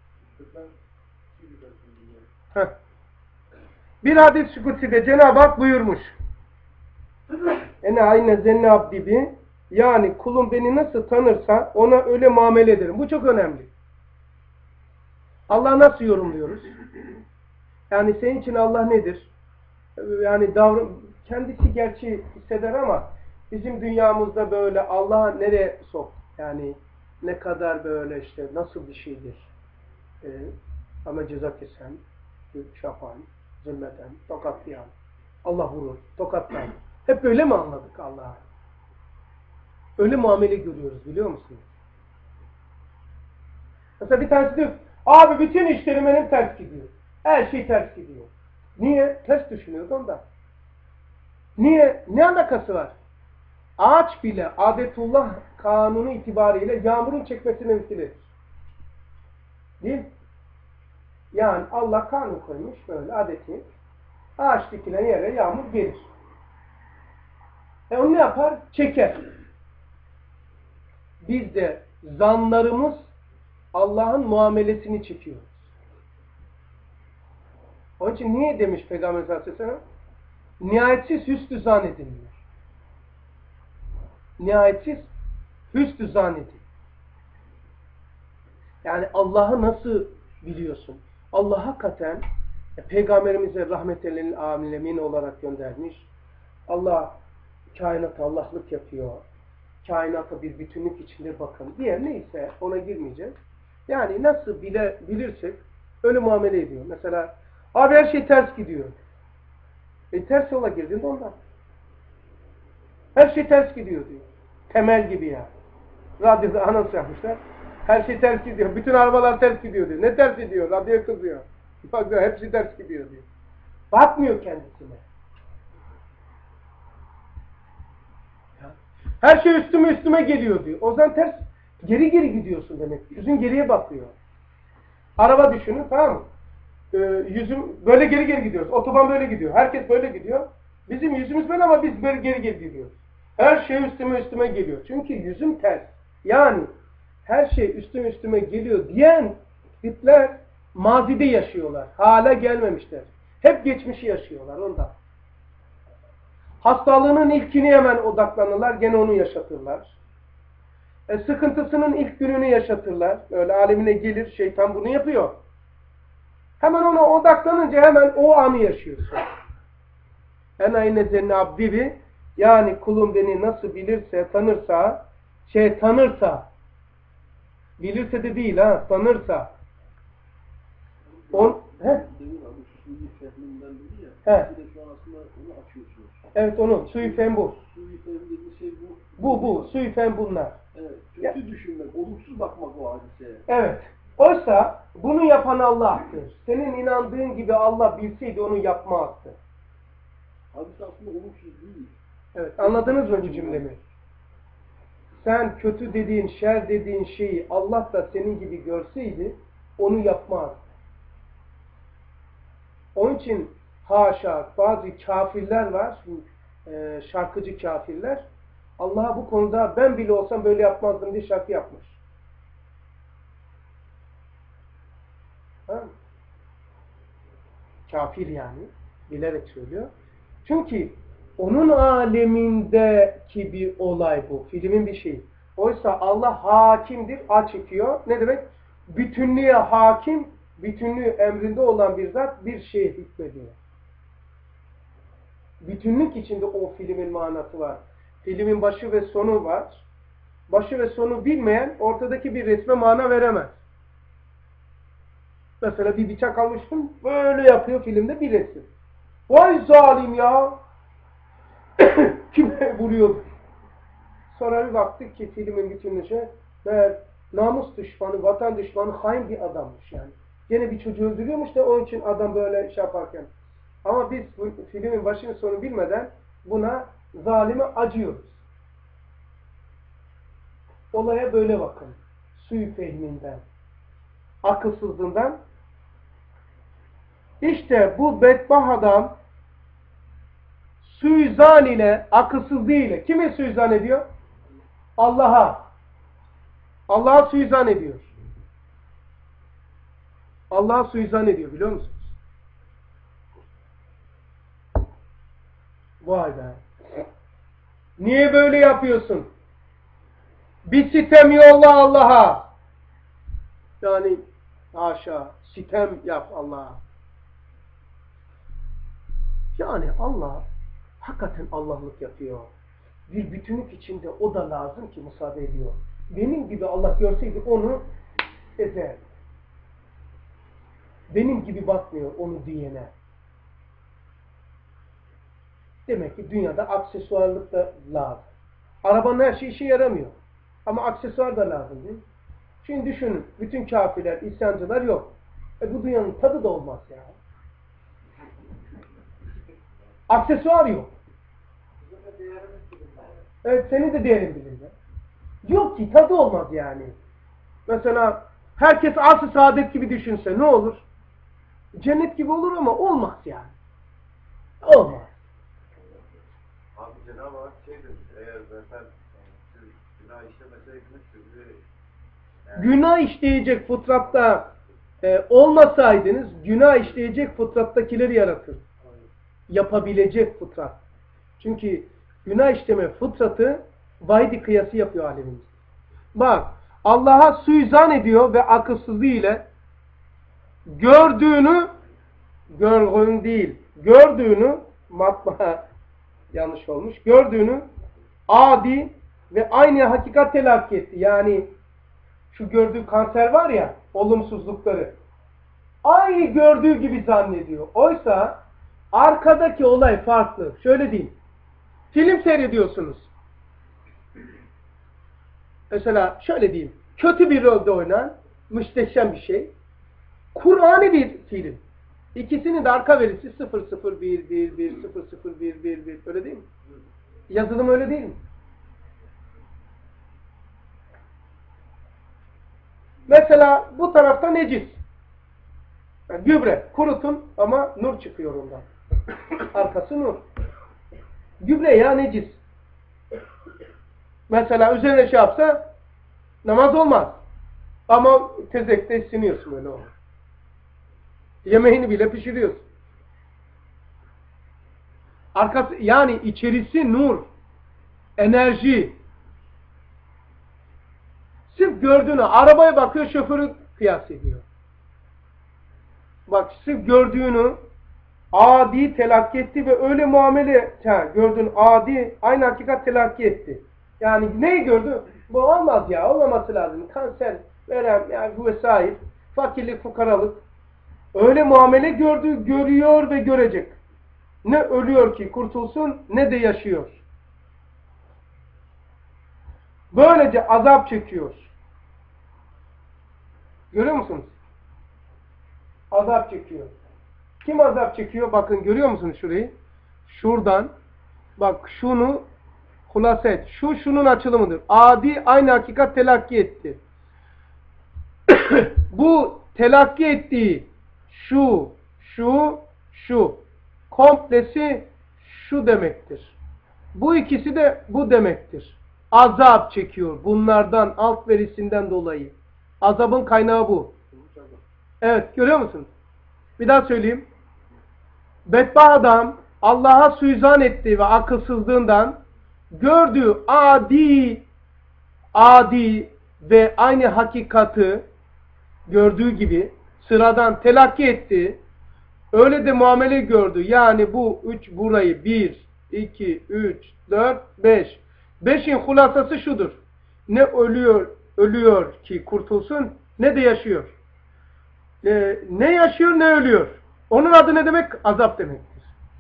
Heh. Bir hadis-i kutsi'de Cenab-ı Hak buyurmuş. Ene ayne zenne abdi bi, yani kulum beni nasıl tanırsa ona öyle muamele ederim. Bu çok önemli. Allah'ı nasıl yorumluyoruz? Yani senin için Allah nedir? Yani kendisi gerçi hisseder ama bizim dünyamızda böyle Allah'a nereye sok? Yani ne kadar böyle işte nasıl bir şeydir? Ama ceza kesen, şapan, zulmeden, tokatlayan, Allah vurur, tokatlar. Hep böyle mi anladık Allah'a? Öyle muamele görüyoruz biliyor musunuz? Mesela bir tanesi diyor, abi bütün işlerim benim ters gidiyor. Her şey ters gidiyor. Niye? Ters düşünüyor ondan. Niye? Ne alakası var? Ağaç bile adetullah kanunu itibariyle yağmurun çekmesine vesiledir. Değil mi? Yani Allah kanun koymuş böyle adeti. Ağaç dikilen yere yağmur gelir. Onu ne yapar? Çeker. Biz de zanlarımız Allah'ın muamelesini çekiyoruz. Onun için niye demiş Peygamber sallallahu aleyhi ve sellem? Nihayetsiz hüsnü zannedin diyor. Nihayetsiz hüsnü zannedin. Yani Allah'ı nasıl biliyorsun? Allah hakikaten Peygamberimize rahmetellerin âlemin olarak göndermiş. Allah kainata Allah'lık yapıyor. Kainata bir bütünlük içinde bakın. Diğer neyse ona girmeyeceğiz. Yani nasıl bilirsek öyle muamele ediyor. Mesela abi her şey ters gidiyor. Ters yola girdin de ondan. Her şey ters gidiyor diyor. Temel gibi ya. Radyoda anons yapmışlar. Her şey ters gidiyor. Bütün arabalar ters gidiyor diyor. Ne ters gidiyor? Radyoya kızıyor. Bak diyor, hepsi ters gidiyor diyor. Bakmıyor kendisine. Her şey üstüme geliyor diyor. O zaman ters, geri gidiyorsun demek. Yüzün geriye bakıyor. Araba düşünün, tamam mı? Yüzüm böyle geri gidiyoruz. Otoban böyle gidiyor. Herkes böyle gidiyor. Bizim yüzümüz böyle ama biz böyle geri gidiyoruz. Her şey üstüme geliyor. Çünkü yüzüm ters. Yani her şey üstüme geliyor diyen tipler mazide yaşıyorlar. Hale gelmemişler. Hep geçmişi yaşıyorlar ondan. Hastalığının ilkini hemen odaklanırlar. Gene onu yaşatırlar. Sıkıntısının ilk gününü yaşatırlar. Öyle alemine gelir. Şeytan bunu yapıyor. Hemen ona odaklanınca hemen o anı yaşıyorsun. En ayne zenne abdi, yani kulum beni nasıl bilirse, tanırsa, bilirse de değil ha, tanırsa. Evet onu, suyu fen bu. Bu, suyu fen bunlar. Evet, kötü düşünmek, olumsuz bakmak o hadiseye. Evet. Oysa bunu yapan Allah'tır. Senin inandığın gibi Allah bilseydi onu yapmazdı. Hadis aslında olumsuz değil. Evet, anladınız mı bu cümlemi? Sen kötü dediğin, şer dediğin şeyi Allah da senin gibi görseydi onu yapmazdı. Onun için haşa bazı kafirler var, şarkıcı kafirler. Allah'a bu konuda ben bile olsam böyle yapmazdım diye şarkı yapmış. Ha? Kafir yani. Bilerek söylüyor. Çünkü onun alemindeki bir olay bu. Filmin bir şeyi. Oysa Allah hakimdir. A çekiyor. Ne demek? Bütünlüğe hakim, bütünlüğü emrinde olan bir zat bir şeye hükmediyor. Bütünlük içinde o filmin manası var. Filmin başı ve sonu var. Başı ve sonu bilmeyen ortadaki bir resme mana veremez. Mesela bir bıçak almıştım, böyle yapıyor filmde bir resim. Vay zalim ya! Kime vuruyor? Sonra bir baktık ki filmin bütünlüğü meğer namus düşmanı, vatan düşmanı, hain bir adammış yani. Gene bir çocuğu öldürüyormuş da onun için adam böyle şey yaparken. Ama biz bu filmin başını sonu bilmeden buna zalime acıyoruz. Olaya böyle bakın. Suyu fehminden, akılsızlığından. İşte bu bedbah adam suizan ile, akılsızlığı ile. Kime suizan ediyor? Allah'a. Allah'a suizan ediyor. Allah'a suizan ediyor, biliyor musunuz? Vay be. Niye böyle yapıyorsun? Bir sitem yolla Allah'a. Yani haşa, sitem yap Allah'a. Yani Allah hakikaten Allah'lık yapıyor. Bir bütünlük içinde o da lazım ki müsaade ediyor. Benim gibi Allah görseydi onu ezer. Benim gibi bakmıyor onu diyene. Demek ki dünyada aksesuarlık da lazım. Arabanın her şeyi işe yaramıyor. Ama aksesuar da lazım değil mi? Şimdi düşünün, bütün kafirler, isyancılar yok. Bu dünyanın tadı da olmaz ya. Aksesuar yok. Evet, senin de değerin bilinme. Yok ki, tadı olmaz yani. Mesela herkes asr-ı saadet gibi düşünse ne olur? Cennet gibi olur ama olmaz yani. Olmaz. Abi Cenab-ı Hak şeydir, eğer zaten siz günah işlemeseydiniz sizi... Günah işleyecek fıtratta olmasaydınız, günah işleyecek fıtrattakileri yaratır. Yapabilecek fıtrat. Çünkü günah işleme fıtratı vahidi kıyası yapıyor alemimiz. Bak, Allah'a suizan ediyor ve akılsızlığı ile gördüğünü, görgün değil, gördüğünü, matbaa yanlış olmuş, gördüğünü adi ve aynı hakikat telakki etti. Yani şu gördüğü kanser var ya, olumsuzlukları aynı gördüğü gibi zannediyor. Oysa arkadaki olay farklı. Şöyle diyeyim. Film seyrediyorsunuz. Mesela şöyle diyeyim. Kötü bir rolde oynanan müsteşem bir şey. Kur'an'ı bir film. İkisinin de arka verisi 0011 0011 öyle değil mi? Yazılım öyle değil mi? Mesela bu tarafta necis. Yani gübre, kurutun ama nur çıkıyor ondan. Arkası nur. Gübre ya necis. Mesela üzerine şey yapsa namaz olmaz. Ama tezekte siniyorsun öyle o. Yemeğini bile pişiriyorsun. Arkası, yani içerisi nur, enerji. Sırf gördüğünü, arabaya bakıyor, şoförü kıyas ediyor. Bak, sırf gördüğünü adi telakki etti ve öyle muamele, gördüğün adi, aynı hakikat telakki etti. Yani neyi gördü? Bu olmaz ya, olmaması lazım. Kanser, verem, yani vesaire, fakirlik, fukaralık. Öyle muamele gördü, görüyor ve görecek. Ne ölüyor ki kurtulsun, ne de yaşıyor. Böylece azap çekiyor. Görüyor musunuz? Azap çekiyor. Kim azap çekiyor? Bakın, görüyor musunuz şurayı? Şuradan, bak şunu hulasa et. Şunun açılımıdır. Adi aynı hakikat telakki etti. Bu telakki ettiği şu komplesi şu demektir. Bu ikisi de bu demektir. Azap çekiyor. Bunlardan, alt verisinden dolayı. Azabın kaynağı bu. Evet, görüyor musunuz? Bir daha söyleyeyim. Bedbaht adam Allah'a suizan etti ve akılsızlığından gördüğü adi ve aynı hakikati gördüğü gibi sıradan telakki etti. Öyle de muamele gördü. Yani bu 3 burayı 1, 2, 3, 4, 5. 5'in hulasası şudur. Ne ölüyor ki kurtulsun, ne de yaşıyor. Ne yaşıyor ne ölüyor. Onun adı ne demek? Azap demektir.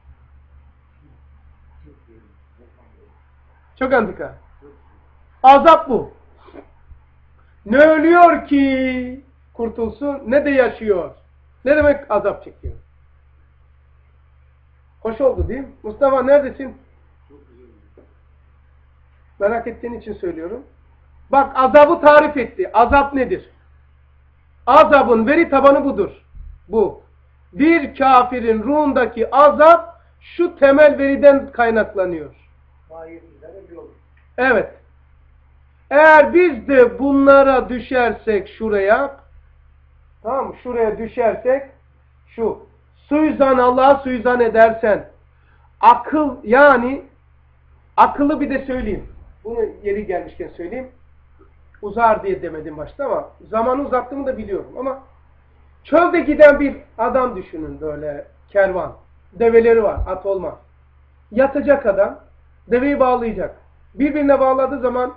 Çok antika. Azap bu. Ne ölüyor ki kurtulsun, ne de yaşıyor. Ne demek azap çekiyor? Hoş oldu değil mi? Mustafa neredesin? Merak ettiğin için söylüyorum. Bak, azabı tarif etti. Azap nedir? Azabın veri tabanı budur. Bu. Bir kafirin ruhundaki azap şu temel veriden kaynaklanıyor. Evet. Eğer biz de bunlara düşersek şuraya, tamam mı? Şuraya düşersek şu suizan, Allah'a suizan edersen akıl, yani akıllı bir de söyleyeyim. Bunu yeri gelmişken söyleyeyim. Uzar diye demedim başta ama zamanı uzattığımı da biliyorum ama çölde giden bir adam düşünün, böyle kervan. Develeri var, at olmaz. Yatacak adam, deveyi bağlayacak. Birbirine bağladığı zaman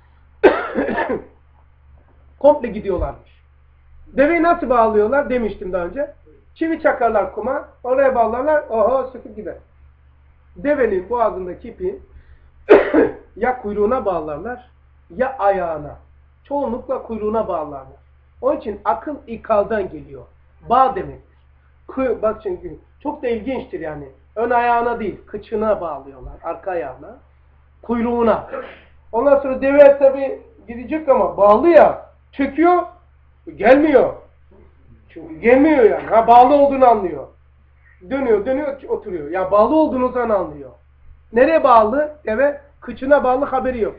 komple gidiyorlarmış. Deveyi nasıl bağlıyorlar demiştim daha önce. Çivi çakarlar kuma, oraya bağlarlar, oho sıkıp gider. Devenin boğazındaki ipi ya kuyruğuna bağlarlar ya ayağına. Çoğunlukla kuyruğuna bağlarlar. Onun için akıl ikaldan geliyor. Bağ demektir. Bak şimdi çok da ilginçtir yani. Ön ayağına değil, kıçına bağlıyorlar, arka ayağına, kuyruğuna. Ondan sonra deve tabi gidecek ama bağlı ya, çekiyor, gelmiyor. Çünkü gelmiyor yani. Ha, bağlı olduğunu anlıyor. Dönüyor, oturuyor. Ya bağlı olduğunu zaman anlıyor. Nereye bağlı? Deve kıçına bağlı, haberi yok.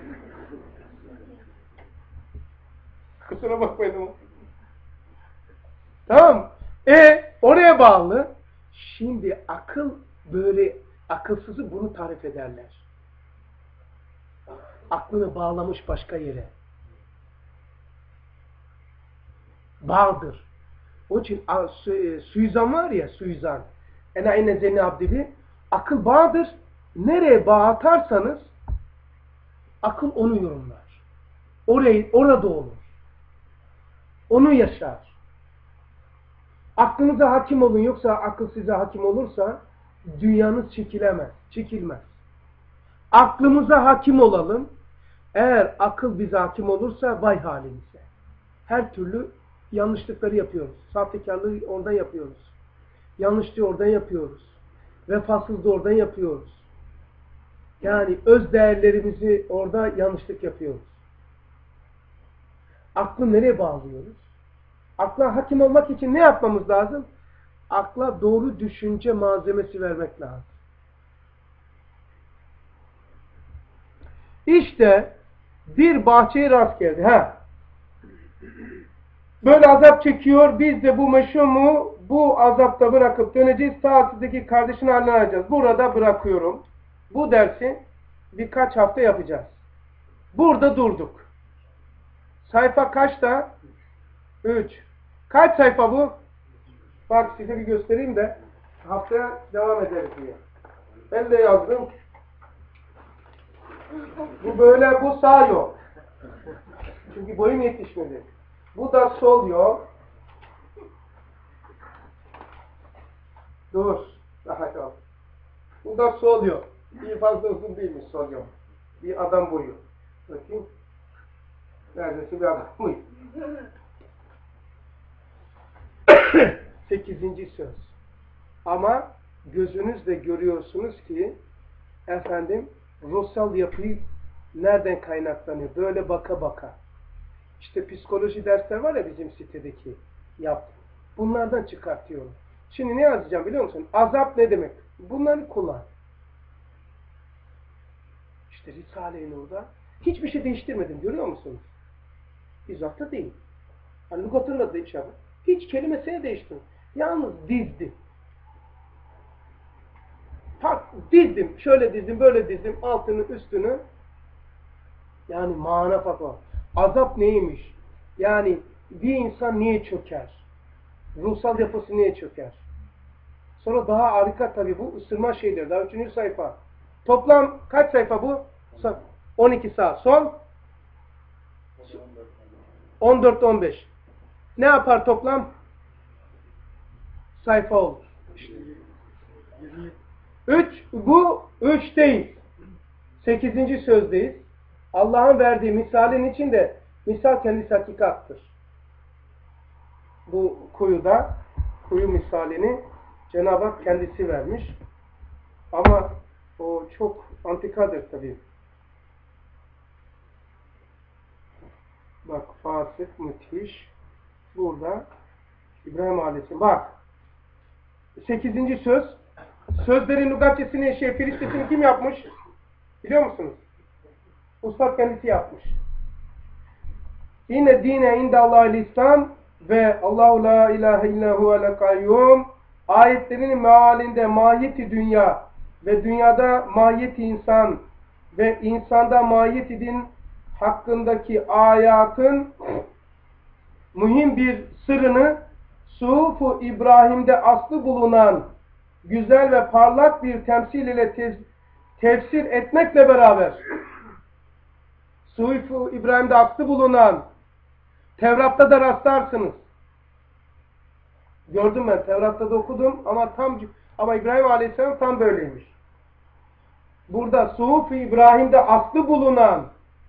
Kusura bakmayın ama. Tamam. Oraya bağlı. Şimdi akıl böyle, akılsızı bunu tarif ederler. Aklını bağlamış başka yere. Bağdır. Onun için suizan var ya, suizan. Ena inne zenni abdili. Akıl bağdır. Nereye bağ atarsanız akıl onu yorumlar. Orada olur. Onu yaşar. Aklınıza hakim olun, yoksa akıl size hakim olursa dünyanız çekilmez. Aklımıza hakim olalım. Eğer akıl bize hakim olursa vay halimize. Her türlü yanlışlıkları yapıyoruz. Sahtekarlığı oradan yapıyoruz. Yanlışlığı oradan yapıyoruz. Vefasızlığı oradan yapıyoruz. Yani öz değerlerimizi orada yanlışlık yapıyoruz. Aklı nereye bağlıyoruz? Akla hakim olmak için ne yapmamız lazım? Akla doğru düşünce malzemesi vermek lazım. İşte bir bahçeye rast geldi. Böyle azap çekiyor. Biz de bu meşhumu bu azapta bırakıp döneceğiz. Saatteki kardeşini haline alacağız. Burada bırakıyorum. Bu dersi birkaç hafta yapacağız. Burada durduk. Sayfa kaçta? 3. Kaç sayfa bu? Bak size bir göstereyim de haftaya devam ederiz diye. Ben de yazdım. Bu böyle, bu sağ yol. Çünkü boyum yetişmedi. Bu da sol yol. Dur. Daha kal. Bu da sol yol. Bir fazla uzun değilmiş sol yol. Bir adam boyu. Bakayım. Neredeyse bir adam boyu. 8. söz. Ama gözünüzle görüyorsunuz ki efendim ruhsal yapıyı nereden kaynaklanıyor? Böyle baka baka. İşte psikoloji dersler var ya bizim sitedeki yaptım. Bunlardan çıkartıyorum. Şimdi ne yazacağım biliyor musun? Azap ne demek? Bunları kullan. İşte Risale-i Nur'da hiçbir şey değiştirmedim, görüyor musunuz? İzah da değil. Hani lügatını da değiştirmedim. Hiç kelimesini değiştirmedim. Yalnız dizdim. Dizdim. Şöyle dizdim, böyle dizdim. Altını, üstünü. Yani mana farkı. Azap neymiş? Yani bir insan niye çöker? Ruhsal yapısı niye çöker? Sonra daha harika tabii bu ısırma şeyleri. Daha 3. sayfa. Toplam kaç sayfa bu? 12 sağ. Son? 14-15. Ne yapar toplam? Sayfa olur. 3. Bu 3'teyiz. 8. sözdeyiz. Allah'ın verdiği misalin içinde misal kendisi hakikattır. Bu kuyuda, kuyu misalini Cenab-ı Hak kendisi vermiş. Ama o çok antikadır tabii. Bak fasık, müthiş. Burada İbrahim Aleyhisselam. Bak 8. söz Sözlerin lügatçesini, firistesini kim yapmış? Biliyor musunuz? Ustad kendisi yapmış. İnne dine indallahil İslam ve Allahu la ilahe illa huvel kayyum ayetlerinin mealinde mahiyeti dünya ve dünyada mahiyeti insan ve insanda mahiyeti din hakkındaki ayatın mühim bir sırrını Suhuf-u İbrahim'de aslı bulunan güzel ve parlak bir temsil ile tefsir etmekle beraber Suhuf-u İbrahim'de aslı bulunan Tevrat'ta da rastlarsınız. Gördüm ben, Tevrat'ta da okudum ama İbrahim Aleyhisselam tam böyleymiş. Burada Suhuf-u İbrahim'de aslı bulunan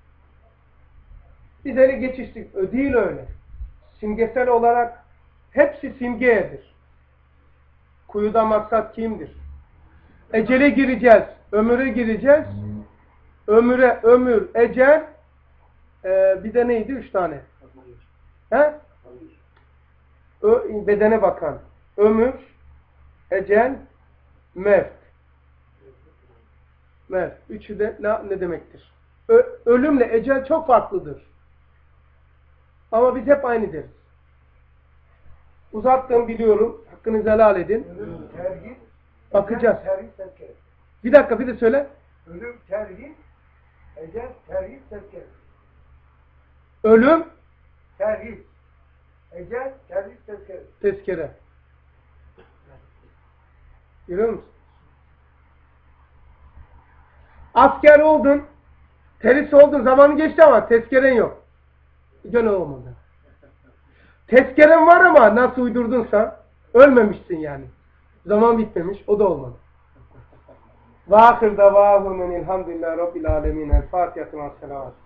biz hele geçiştik. Değil öyle. Simgesel olarak hepsi simgeyedir. Kuyuda maksat kimdir? Ecele gireceğiz. Ömüre gireceğiz. Ömür, ecel. Bir de neydi? 3 tane. He? Bedene bakan. Ömür, ecel, mevt. Mevt. Üçü de ne demektir? Ölümle ecel çok farklıdır. Ama biz hep aynı deriz. Uzattım biliyorum. Hakkınızı helal edin. Ölüm, terhis, Bakacağız. terhis, tezkere. Bir dakika bir de söyle. Ölüm, terhis, ecel, terhis, tezkere. Ölüm, Terhis, ecel, terhis, tezkere. tezkere. Görüyor musun? Asker oldun, terhis oldun, zamanı geçti ama tezkeren yok. Gene olmadı. Tezkeren var ama nasıl uydurdunsa ölmemişsin yani. Zaman bitmemiş, o da olmadı. Ve ahir davâhum enilhamdülillâhi rabbil âlemin. El Fatiha ve selavat.